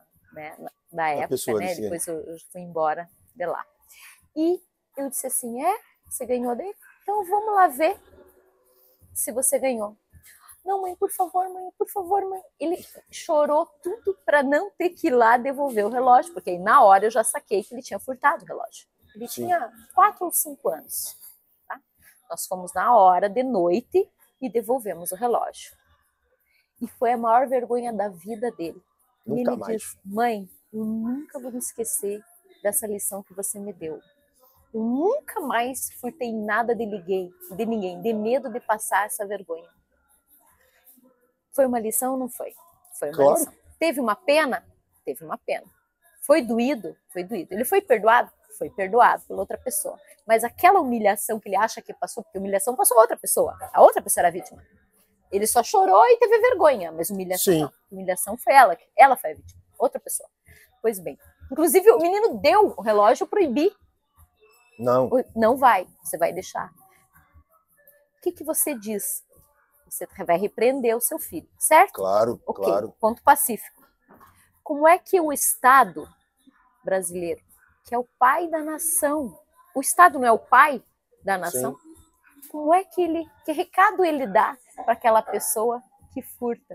[SPEAKER 2] da época, pessoa, né? Depois eu fui embora de lá. E eu disse assim: você ganhou dele? Então vamos lá ver se você ganhou. Não, mãe, por favor, mãe. Ele chorou tudo para não ter que ir lá devolver o relógio, porque aí na hora eu já saquei que ele tinha furtado o relógio. Ele tinha 4 ou 5 anos. Tá? Nós fomos na hora, de noite, e devolvemos o relógio. E foi a maior vergonha da vida dele.
[SPEAKER 1] Nunca
[SPEAKER 2] ele
[SPEAKER 1] mais.
[SPEAKER 2] Disse: mãe, eu nunca vou me esquecer dessa lição que você me deu. Eu nunca mais furtei nada de ninguém, de medo de passar essa vergonha. Foi uma lição ou não foi? Foi uma lição. Teve uma pena? Teve uma pena. Foi doído? Foi doído. Ele foi perdoado? Foi perdoado pela outra pessoa. Mas aquela humilhação que ele acha que passou, porque humilhação passou a outra pessoa. A outra pessoa era a vítima. Ele só chorou e teve vergonha, mas humilhação não. Humilhação foi ela foi a vítima. Outra pessoa. Pois bem. Inclusive, o menino deu o relógio, eu proibi. Não vai. Você vai deixar. O que você diz? Você vai repreender o seu filho, certo?
[SPEAKER 1] Claro, claro.
[SPEAKER 2] Ponto pacífico. Como é que o Estado brasileiro, que é o pai da nação, o Estado não é o pai da nação? Sim. Como é que recado ele dá para aquela pessoa que furta?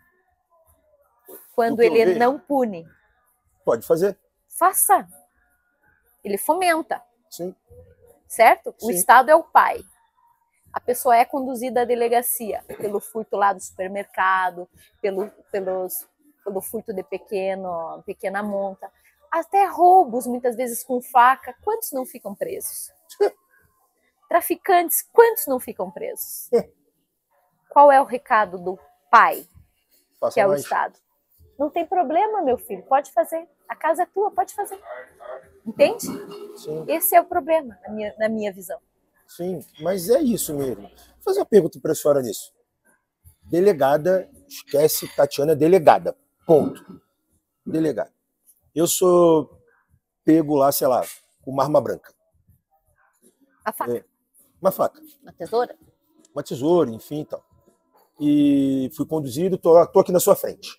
[SPEAKER 2] Quando ele não pune.
[SPEAKER 1] Pode fazer.
[SPEAKER 2] Faça. Ele fomenta.
[SPEAKER 1] Sim.
[SPEAKER 2] Certo?
[SPEAKER 1] Sim.
[SPEAKER 2] O Estado é o pai. A pessoa é conduzida à delegacia pelo furto lá do supermercado, pelo furto de pequena monta, até roubos, muitas vezes com faca. Quantos não ficam presos? Traficantes, quantos não ficam presos? Qual é o recado do pai, que é o Estado? Não tem problema, meu filho, pode fazer. A casa é tua, pode fazer. Entende?
[SPEAKER 1] Sim.
[SPEAKER 2] Esse é o problema, na minha visão.
[SPEAKER 1] Sim, mas é isso mesmo. Vou fazer uma pergunta para a senhora nisso. Delegada, esquece, Tatiana é delegada. Ponto. Delegada. Eu sou pego lá, sei lá, com uma arma branca.
[SPEAKER 2] A faca.
[SPEAKER 1] Uma faca.
[SPEAKER 2] Uma tesoura.
[SPEAKER 1] Uma tesoura, enfim e tal. E fui conduzido, tô aqui na sua frente.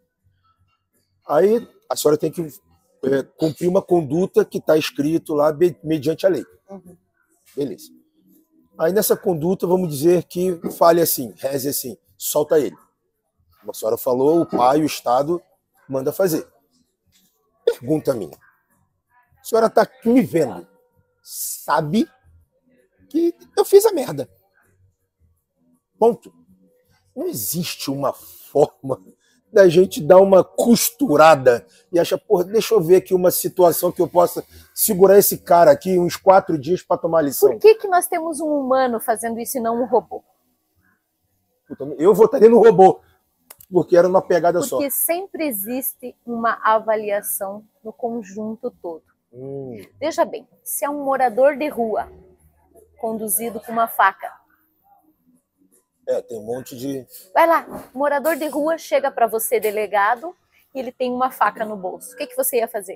[SPEAKER 1] Aí a senhora tem que cumprir uma conduta que está escrito lá mediante a lei.
[SPEAKER 2] Uhum.
[SPEAKER 1] Beleza. Aí nessa conduta, vamos dizer que fale assim, reze assim, solta ele. Como a senhora falou, o pai, o Estado, manda fazer. Pergunta minha. A senhora está me vendo, sabe que eu fiz a merda. Ponto. Não existe uma forma da gente dar uma costurada e achar, porra, deixa eu ver aqui uma situação que eu possa segurar esse cara aqui uns 4 dias para tomar lição.
[SPEAKER 2] Por que nós temos um humano fazendo isso e não um robô?
[SPEAKER 1] Eu votaria no robô, porque era uma pegada só.
[SPEAKER 2] Porque sempre existe uma avaliação no conjunto todo. Veja bem, se é um morador de rua conduzido com uma faca.
[SPEAKER 1] Tem um monte de...
[SPEAKER 2] Vai lá, morador de rua chega para você, delegado, e ele tem uma faca no bolso. O que você ia fazer?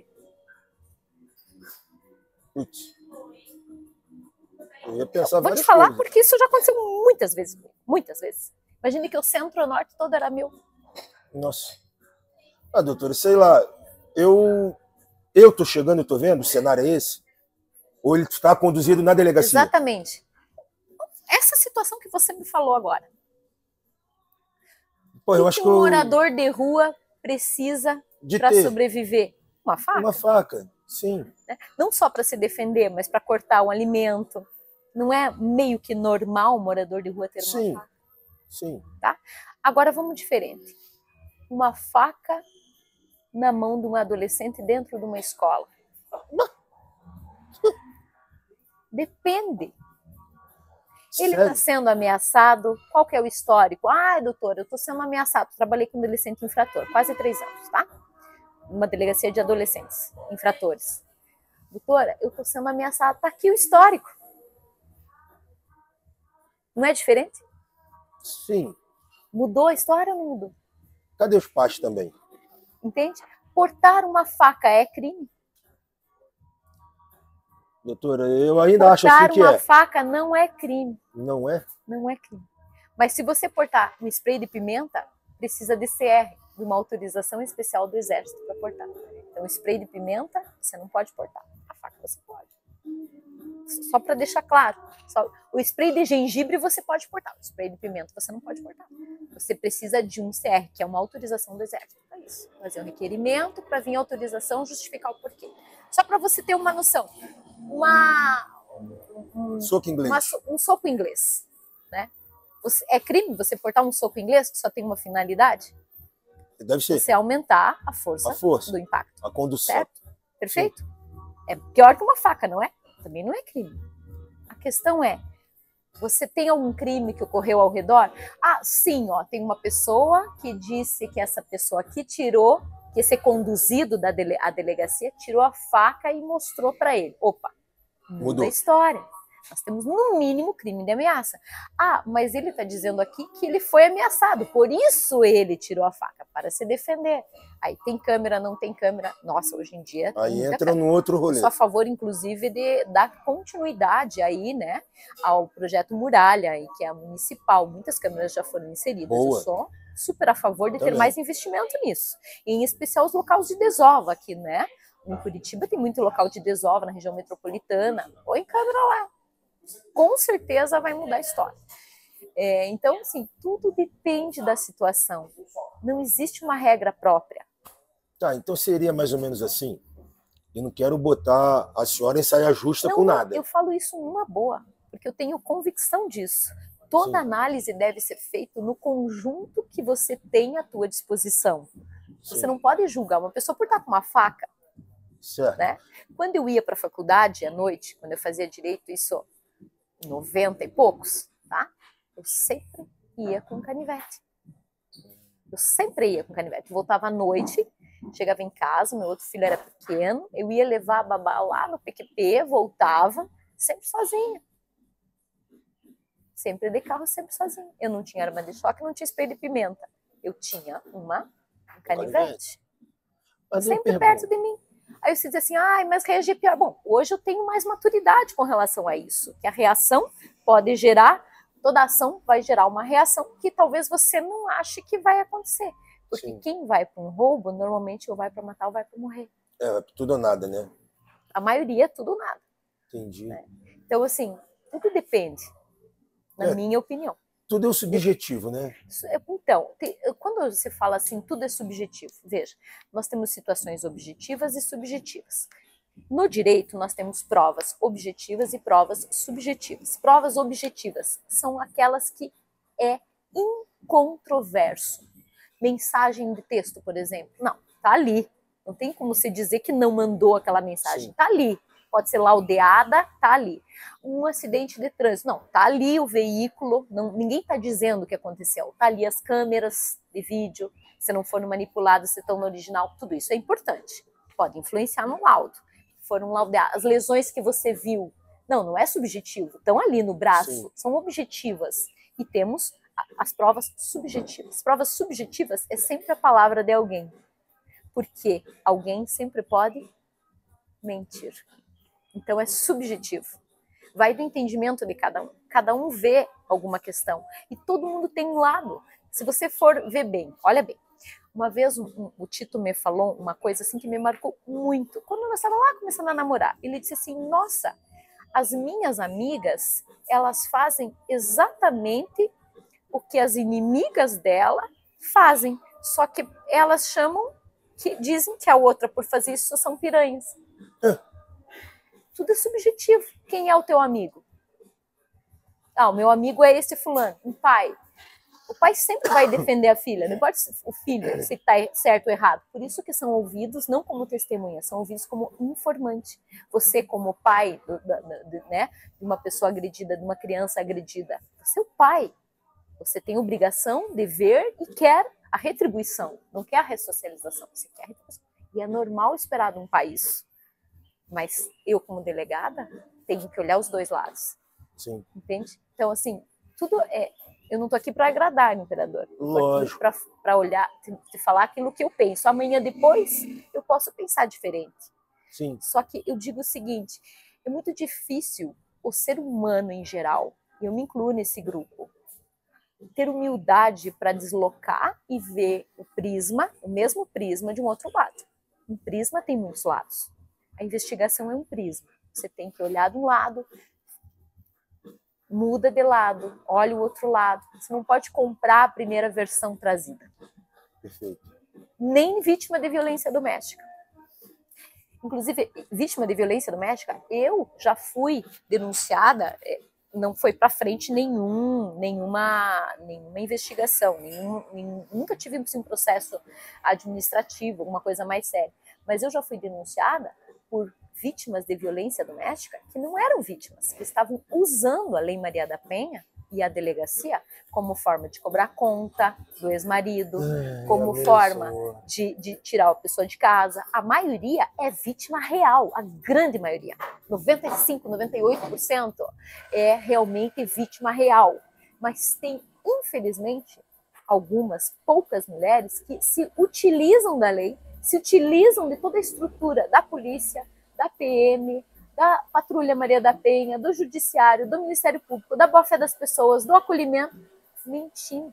[SPEAKER 1] Putz. Eu ia pensar
[SPEAKER 2] Vou te
[SPEAKER 1] várias
[SPEAKER 2] falar
[SPEAKER 1] coisas.
[SPEAKER 2] porque isso já aconteceu muitas vezes. Muitas vezes. Imagine que o centro-norte todo era meu.
[SPEAKER 1] Nossa. Ah, doutora, sei lá, eu tô chegando e tô vendo, o cenário é esse? Ou ele está conduzido na delegacia?
[SPEAKER 2] Exatamente. Essa situação que você me falou agora.
[SPEAKER 1] Pô, eu acho que
[SPEAKER 2] um morador de rua precisa para sobreviver? Uma faca.
[SPEAKER 1] Uma faca, sim.
[SPEAKER 2] Não só para se defender, mas para cortar um alimento. Não é meio que normal o morador de rua ter uma faca?
[SPEAKER 1] Sim.
[SPEAKER 2] Tá? Agora vamos diferente. Uma faca na mão de um adolescente dentro de uma escola. Depende. Ele está sendo ameaçado. Qual que é o histórico? Ah, doutora, eu estou sendo ameaçado. Trabalhei com adolescente infrator, quase 3 anos, tá? Uma delegacia de adolescentes infratores. Doutora, eu estou sendo ameaçado. Está aqui o histórico. Não é diferente?
[SPEAKER 1] Sim.
[SPEAKER 2] Mudou a história ou não mudou?
[SPEAKER 1] Cadê os pais também?
[SPEAKER 2] Entende? Portar uma faca é crime?
[SPEAKER 1] Doutora, eu ainda acho assim que
[SPEAKER 2] portar uma faca não é crime.
[SPEAKER 1] Não é?
[SPEAKER 2] Não é crime. Mas se você portar um spray de pimenta, precisa de CR, de uma autorização especial do Exército para portar. Então, spray de pimenta, você não pode portar. A faca você pode. Só para deixar claro. O spray de gengibre você pode portar. O spray de pimenta você não pode portar. Você precisa de um CR, que é uma autorização do Exército para isso. Fazer um requerimento para vir a autorização, justificar o porquê. Só para você ter uma noção.
[SPEAKER 1] Soco inglês.
[SPEAKER 2] Um soco inglês, né? É crime você portar um soco inglês que só tem uma finalidade?
[SPEAKER 1] Deve ser.
[SPEAKER 2] Você aumentar a força do impacto.
[SPEAKER 1] A condução.
[SPEAKER 2] Certo? Perfeito? Sim. É pior que uma faca, não é? Também não é crime. A questão é, você tem algum crime que ocorreu ao redor? Ah, sim, ó, tem uma pessoa que disse que essa pessoa aqui tirou, que esse conduzido da delegacia tirou a faca e mostrou para ele. Opa, muda a história. Nós temos, no mínimo, crime de ameaça. Ah, mas ele está dizendo aqui que ele foi ameaçado, por isso ele tirou a faca, para se defender. Aí tem câmera, não tem câmera. Nossa, hoje em dia...
[SPEAKER 1] Aí entra no outro rolê.
[SPEAKER 2] Eu sou a favor, inclusive, de dar continuidade aí, né, ao projeto Muralha, aí, que é municipal. Muitas câmeras já foram inseridas.
[SPEAKER 1] Boa.
[SPEAKER 2] Eu sou super a favor de ter mais investimento nisso. E, em especial, os locais de desova aqui, né? Em Curitiba tem muito local de desova, na região metropolitana. Põe câmera lá. Com certeza vai mudar a história. Então, assim, tudo depende da situação. Não existe uma regra própria.
[SPEAKER 1] Tá, então seria mais ou menos assim. Eu não quero botar a senhora em saia justa com nada.
[SPEAKER 2] Eu falo isso numa boa, porque eu tenho convicção disso. Toda análise deve ser feita no conjunto que você tem à tua disposição. Você não pode julgar uma pessoa por estar com uma faca.
[SPEAKER 1] Certo.
[SPEAKER 2] Né? Quando eu ia para a faculdade à noite, quando eu fazia direito, isso 90 e poucos, tá? Eu sempre ia com canivete. Eu sempre ia com canivete. Voltava à noite, chegava em casa, meu outro filho era pequeno, eu ia levar a babá lá no PQP, voltava, sempre sozinha. Sempre de carro, sempre sozinha. Eu não tinha arma de choque, não tinha spray de pimenta. Eu tinha um canivete. Sempre perto de mim. Aí você diz assim, mas reagir pior. Bom, hoje eu tenho mais maturidade com relação a isso. Que a reação pode gerar, toda ação vai gerar uma reação que talvez você não ache que vai acontecer. Porque Sim. Quem vai para um roubo, normalmente ou vai para matar ou vai para morrer.
[SPEAKER 1] Tudo ou nada, né?
[SPEAKER 2] A maioria é tudo ou nada.
[SPEAKER 1] Entendi.
[SPEAKER 2] Né? Então, assim, tudo depende, na minha opinião.
[SPEAKER 1] Tudo é subjetivo, né?
[SPEAKER 2] Então, quando você fala assim, tudo é subjetivo. Veja, nós temos situações objetivas e subjetivas. No direito, nós temos provas objetivas e provas subjetivas. Provas objetivas são aquelas que é incontroverso. Mensagem de texto, por exemplo. Não, tá ali. Não tem como você dizer que não mandou aquela mensagem. Sim. Tá ali. Pode ser laudeada, tá ali. Um acidente de trânsito, não, tá ali o veículo, não, ninguém tá dizendo o que aconteceu. Tá ali as câmeras de vídeo, se não foram manipuladas, se estão no original, tudo isso é importante. Pode influenciar no laudo. Foram laudeadas. As lesões que você viu, não é subjetivo, estão ali no braço, Sim. São objetivas. E temos as provas subjetivas. Provas subjetivas é sempre a palavra de alguém. Porque alguém sempre pode mentir. Então é subjetivo. Vai do entendimento de cada um. Cada um vê alguma questão. E todo mundo tem um lado. Se você for ver bem, olha bem. Uma vez o Tito me falou uma coisa assim que me marcou muito. Quando nós estávamos lá começando a namorar, ele disse assim, nossa, as minhas amigas, elas fazem exatamente o que as inimigas dela fazem. Só que elas chamam, dizem que a outra por fazer isso são piranhas. Tudo é subjetivo. Quem é o teu amigo? O meu amigo é esse fulano, um pai. O pai sempre vai defender a filha, não importa o filho, se está certo ou errado. Por isso que são ouvidos não como testemunha, são ouvidos como informante. Você, como pai né, de uma pessoa agredida, de uma criança agredida, você é o pai. Você tem obrigação, dever e quer a retribuição, não quer a ressocialização, você quer a retribuição. E é normal esperar de um pai isso. Mas eu, como delegada, tenho que olhar os dois lados.
[SPEAKER 1] Sim.
[SPEAKER 2] Entende? Então, assim, tudo é... Eu não estou aqui para agradar o imperador.
[SPEAKER 1] Lógico.
[SPEAKER 2] Para olhar, te falar aquilo que eu penso. Amanhã depois, eu posso pensar diferente.
[SPEAKER 1] Sim.
[SPEAKER 2] Só que eu digo o seguinte, é muito difícil o ser humano em geral, e eu me incluo nesse grupo, ter humildade para deslocar e ver o mesmo prisma de um outro lado. Um prisma tem muitos lados. A investigação é um prisma. Você tem que olhar de um lado, muda de lado, olha o outro lado. Você não pode comprar a primeira versão trazida.
[SPEAKER 1] Perfeito.
[SPEAKER 2] Nem vítima de violência doméstica. Inclusive, vítima de violência doméstica, eu já fui denunciada, não foi para frente nenhuma investigação, nunca tive um processo administrativo, uma coisa mais séria. Mas eu já fui denunciada por vítimas de violência doméstica que não eram vítimas, que estavam usando a Lei Maria da Penha e a delegacia como forma de cobrar conta do ex-marido, como forma de tirar a pessoa de casa. A maioria é vítima real, a grande maioria, 95%, 98% é realmente vítima real. Mas tem, infelizmente, poucas mulheres que se utilizam da lei, se utilizam de toda a estrutura da polícia, da PM, da Patrulha Maria da Penha, do Judiciário, do Ministério Público, da boa-fé das pessoas, do acolhimento, mentindo.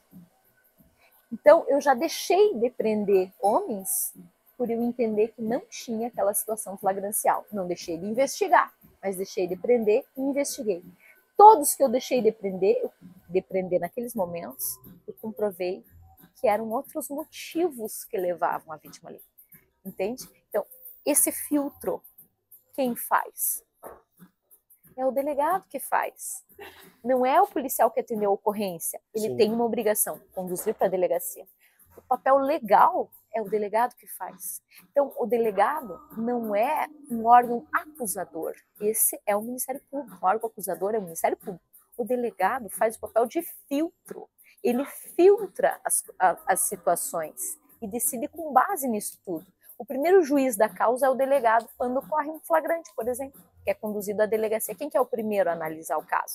[SPEAKER 2] Então, eu já deixei de prender homens por eu entender que não tinha aquela situação flagrancial. Não deixei de investigar, mas deixei de prender e investiguei. Todos que eu deixei de prender naqueles momentos, eu comprovei que eram outros motivos que levavam a vítima ali. Entende? Então, esse filtro, quem faz? É o delegado que faz. Não é o policial que atendeu a ocorrência. Ele Sim. tem uma obrigação, conduzir para a delegacia. O papel legal é o delegado que faz. Então, o delegado não é um órgão acusador. Esse é o Ministério Público. O órgão acusador é o Ministério Público. O delegado faz o papel de filtro. Ele filtra as situações e decide com base nisso tudo. O primeiro juiz da causa é o delegado quando ocorre um flagrante, por exemplo, que é conduzido à delegacia. Quem que é o primeiro a analisar o caso?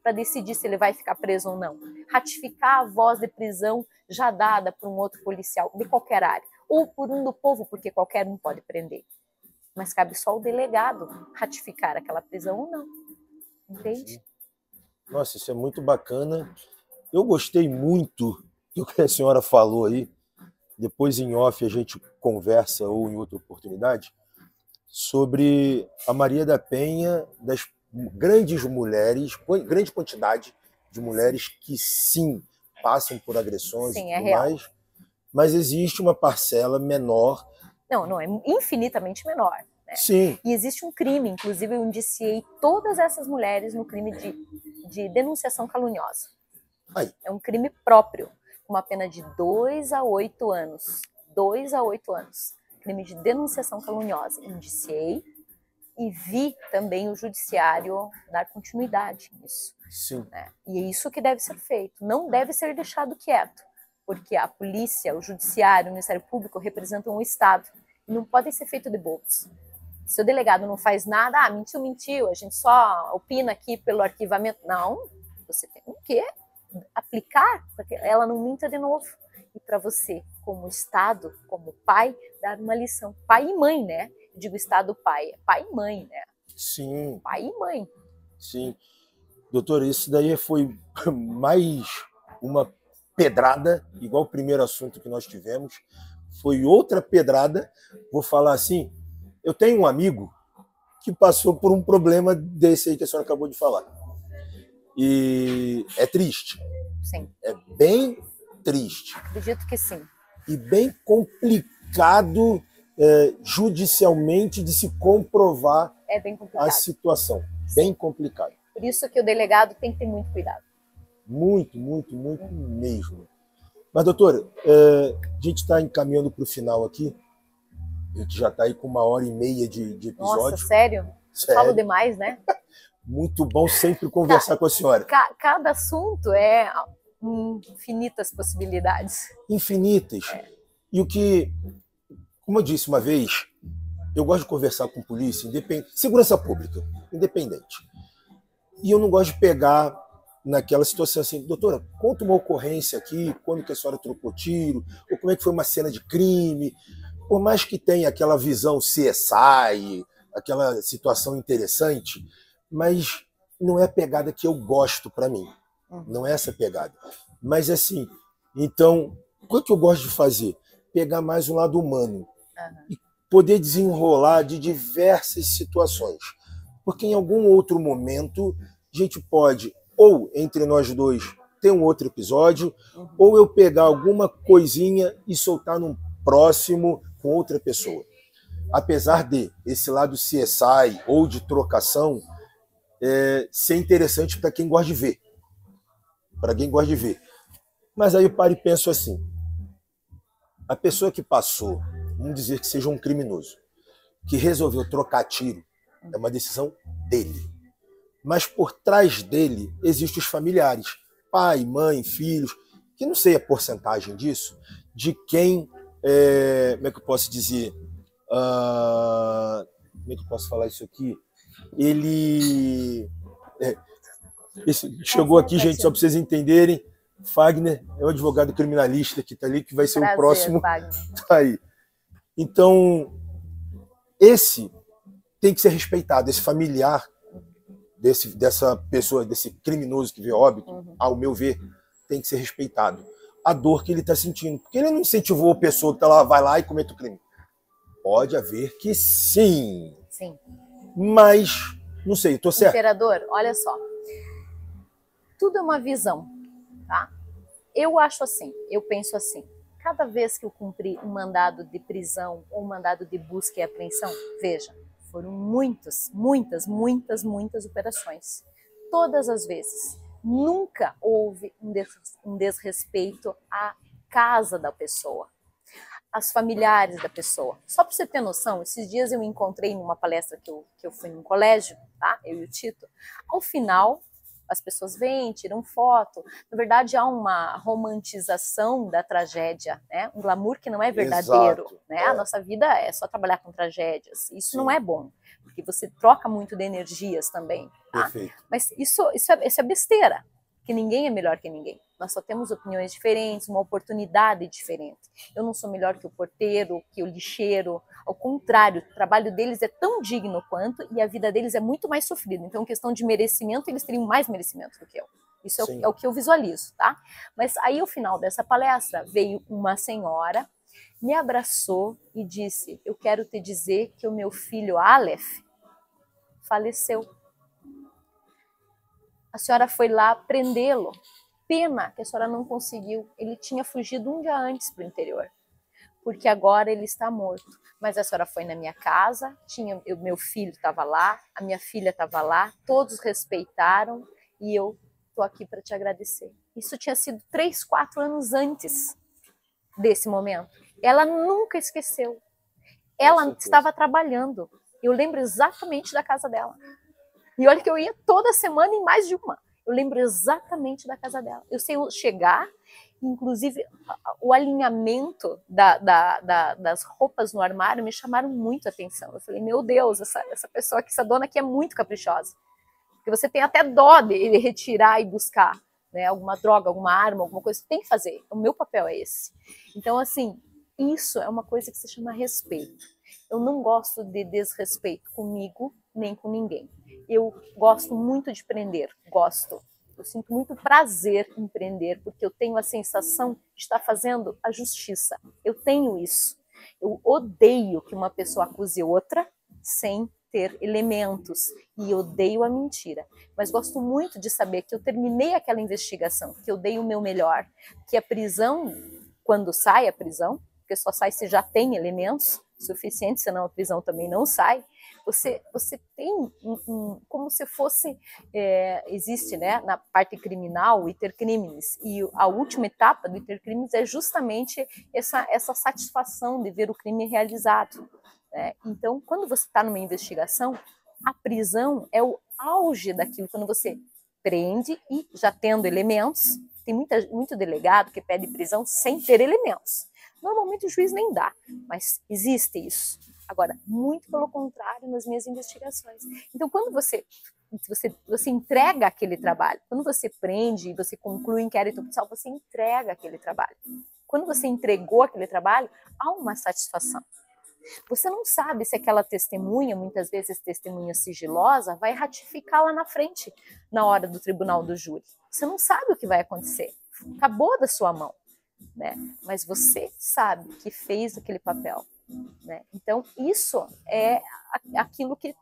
[SPEAKER 2] para decidir se ele vai ficar preso ou não. Ratificar a voz de prisão já dada por um outro policial de qualquer área, ou por um do povo, porque qualquer um pode prender. Mas cabe só o delegado ratificar aquela prisão ou não. Entende?
[SPEAKER 1] Nossa, isso é muito bacana. Eu gostei muito do que a senhora falou aí. Depois, em off, a gente conversa, ou em outra oportunidade, sobre a Maria da Penha, das grandes mulheres, grande quantidade de mulheres que, sim, passam por agressões
[SPEAKER 2] Sim,
[SPEAKER 1] e
[SPEAKER 2] é
[SPEAKER 1] tudo
[SPEAKER 2] real.
[SPEAKER 1] mais, mas existe uma parcela menor.
[SPEAKER 2] Não, é infinitamente menor. Né?
[SPEAKER 1] Sim.
[SPEAKER 2] E existe um crime, inclusive eu indiciei todas essas mulheres no crime de denunciação caluniosa.
[SPEAKER 1] Aí.
[SPEAKER 2] É um crime próprio, com uma pena de 2 a 8 anos. 2 a 8 anos. Crime de denunciação caluniosa. Indiciei e vi também o judiciário dar continuidade nisso.
[SPEAKER 1] Sim.
[SPEAKER 2] Né? E é isso que deve ser feito. Não deve ser deixado quieto, porque a polícia, o judiciário, o Ministério Público representam o Estado e não podem ser feitos de bobos. Se o delegado não faz nada, mentiu, a gente só opina aqui pelo arquivamento. Não, você tem o quê? Aplicar para que ela não minta de novo. E para você, como Estado, como pai, dar uma lição. Pai e mãe, né? Eu digo Estado pai, é pai e mãe, né?
[SPEAKER 1] Sim.
[SPEAKER 2] Pai e mãe.
[SPEAKER 1] Sim. Doutor, isso daí foi mais uma pedrada, igual o primeiro assunto que nós tivemos. Foi outra pedrada. Vou falar assim, eu tenho um amigo que passou por um problema desse aí que a senhora acabou de falar. E é triste.
[SPEAKER 2] Sim.
[SPEAKER 1] É bem triste.
[SPEAKER 2] Acredito que sim.
[SPEAKER 1] E bem complicado judicialmente de se comprovar
[SPEAKER 2] bem complicado.
[SPEAKER 1] a situação. Bem complicado.
[SPEAKER 2] Por isso que o delegado tem que ter muito cuidado.
[SPEAKER 1] Muito, muito, muito mesmo. Mas, doutora, a gente está encaminhando para o final aqui. A gente já está aí com 1h30 de episódio.
[SPEAKER 2] Nossa, sério? Falo demais, né?
[SPEAKER 1] Muito bom sempre conversar com a senhora.
[SPEAKER 2] Cada assunto é infinitas possibilidades.
[SPEAKER 1] Infinitas. E o que, como eu disse uma vez, eu gosto de conversar com polícia, segurança pública, independente. E eu não gosto de pegar naquela situação assim, doutora, conta uma ocorrência aqui, quando que a senhora trocou tiro, ou como é que foi uma cena de crime. Por mais que tenha aquela visão CSI, aquela situação interessante, mas não é a pegada que eu gosto para mim. Não é essa pegada. Mas assim, então, o que eu gosto de fazer? Pegar mais o lado humano e poder desenrolar de diversas situações. Porque em algum outro momento a gente pode, ou entre nós dois, ter um outro episódio, ou eu pegar alguma coisinha e soltar num próximo com outra pessoa. Apesar de esse lado CSI ou de trocação ser interessante para quem gosta de ver. Para quem gosta de ver. Mas aí eu paro e penso assim, a pessoa que passou, vamos dizer que seja um criminoso, que resolveu trocar tiro, é uma decisão dele. Mas por trás dele existem os familiares, pai, mãe, filhos, que não sei a porcentagem disso, de quem, como é que eu posso dizer, como é que eu posso falar isso aqui? Ele chegou aqui, gente, só para vocês entenderem, Fagner é um advogado criminalista que está ali, que vai ser o próximo. Tá aí. Então, esse tem que ser respeitado, esse familiar dessa pessoa, desse criminoso que veio óbito, ao meu ver, tem que ser respeitado. A dor que ele está sentindo. Porque ele não incentivou a pessoa que tá lá, vai lá e comete o crime. Pode haver que sim.
[SPEAKER 2] Sim.
[SPEAKER 1] Mas, não sei, estou certo.
[SPEAKER 2] Imperador, olha só. Tudo é uma visão, tá? Eu acho assim, eu penso assim. Cada vez que eu cumpri um mandado de prisão ou um mandado de busca e apreensão, veja, foram muitas operações. Todas as vezes. Nunca houve um desrespeito à casa da pessoa, aos familiares da pessoa. Só para você ter noção, esses dias eu me encontrei numa palestra que eu fui num colégio, tá? Eu e o Tito. Ao final, as pessoas vêm, tiram foto. Na verdade, há uma romantização da tragédia, né? Um glamour que não é verdadeiro.
[SPEAKER 1] Exato,
[SPEAKER 2] né? A nossa vida é só trabalhar com tragédias. Isso não é bom, porque você troca muito de energias também. Tá?
[SPEAKER 1] Perfeito.
[SPEAKER 2] Mas isso é besteira, que ninguém é melhor que ninguém. Nós só temos opiniões diferentes, uma oportunidade diferente. Eu não sou melhor que o porteiro, que o lixeiro. Ao contrário, o trabalho deles é tão digno quanto e a vida deles é muito mais sofrida. Então, questão de merecimento, eles teriam mais merecimento do que eu. Isso é o que eu visualizo, tá? Mas aí, ao final dessa palestra, veio uma senhora, me abraçou e disse: eu quero te dizer que o meu filho Aleph faleceu. A senhora foi lá prendê-lo. Pena que a senhora não conseguiu. Ele tinha fugido um dia antes para o interior, porque agora ele está morto. Mas a senhora foi na minha casa, meu filho estava lá, a minha filha estava lá, todos respeitaram e eu estou aqui para te agradecer. Isso tinha sido 3, 4 anos antes desse momento. Ela nunca esqueceu. Ela estava trabalhando. Eu lembro exatamente da casa dela. E olha que eu ia toda semana em mais de uma. Eu lembro exatamente da casa dela. Eu sei chegar, inclusive o alinhamento das roupas no armário me chamaram muito a atenção. Eu falei, meu Deus, essa pessoa aqui, essa dona aqui é muito caprichosa. Porque você tem até dó de retirar e buscar, né, alguma droga, alguma arma, alguma coisa. Você tem que fazer. O meu papel é esse. Então, assim, isso é uma coisa que se chama respeito. Eu não gosto de desrespeito comigo, nem com ninguém. Eu gosto muito de prender, gosto. Eu sinto muito prazer em prender, porque eu tenho a sensação de estar fazendo a justiça. Eu tenho isso. Eu odeio que uma pessoa acuse outra sem ter elementos. E odeio a mentira. Mas gosto muito de saber que eu terminei aquela investigação, que eu dei o meu melhor, que a prisão, quando sai a prisão, porque só sai se já tem elementos suficientes, senão a prisão também não sai. Você tem como se fosse, existe, né, na parte criminal o iter criminis, e a última etapa do iter criminis é justamente essa satisfação de ver o crime realizado. Né? Então, quando você está numa investigação, a prisão é o auge daquilo, quando você prende e já tendo elementos, tem muito delegado que pede prisão sem ter elementos. Normalmente o juiz nem dá, mas existe isso. Agora, muito pelo contrário nas minhas investigações. Então, quando você entrega aquele trabalho, quando você prende e você conclui o inquérito policial, você entrega aquele trabalho. Quando você entregou aquele trabalho, há uma satisfação. Você não sabe se aquela testemunha, muitas vezes testemunha sigilosa, vai ratificar lá na frente, na hora do tribunal do júri. Você não sabe o que vai acontecer. Acabou da sua mão. Né? Mas você sabe que fez aquele papel. Né? Então, isso é aquilo que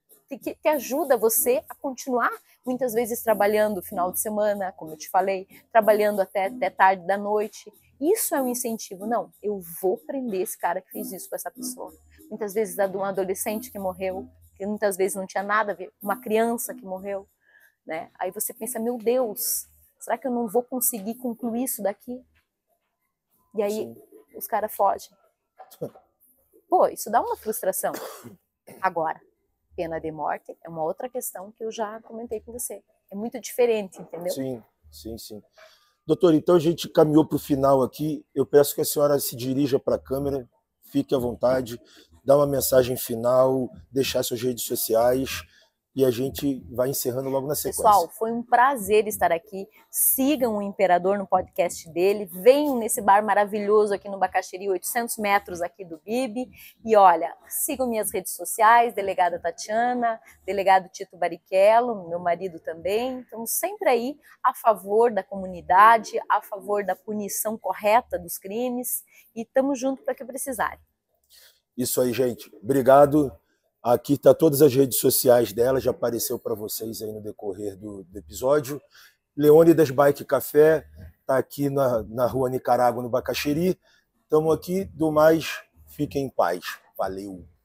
[SPEAKER 2] ajuda você a continuar, muitas vezes trabalhando no final de semana, como eu te falei, trabalhando até tarde da noite. Isso é um incentivo. Não, eu vou prender esse cara que fez isso com essa pessoa. Muitas vezes é de um adolescente que morreu, que muitas vezes não tinha nada a ver, uma criança que morreu. Né? Aí você pensa, meu Deus, será que eu não vou conseguir concluir isso daqui? E aí Sim. Os caras fogem. Pô, isso dá uma frustração. Agora, pena de morte é uma outra questão que eu já comentei com você. É muito diferente, entendeu?
[SPEAKER 1] Sim. Doutor, então a gente caminhou para o final aqui. Eu peço que a senhora se dirija para a câmera, fique à vontade, dá uma mensagem final, deixar suas redes sociais e a gente vai encerrando logo na sequência.
[SPEAKER 2] Pessoal, foi um prazer estar aqui. Sigam o Imperador no podcast dele. Venham nesse bar maravilhoso aqui no Bacaxiri, 800 metros aqui do BIB. E olha, sigam minhas redes sociais, delegada Tatiana, delegado Tito Barrichello, meu marido também. Estamos sempre aí a favor da comunidade, a favor da punição correta dos crimes. E estamos juntos para que precisarem.
[SPEAKER 1] Isso aí, gente. Obrigado. Aqui está todas as redes sociais dela, já apareceu para vocês aí no decorrer do episódio. Leônidas Bike Café, está aqui na rua Nicarágua, no Bacaxiri. Estamos aqui, do mais, fiquem em paz. Valeu!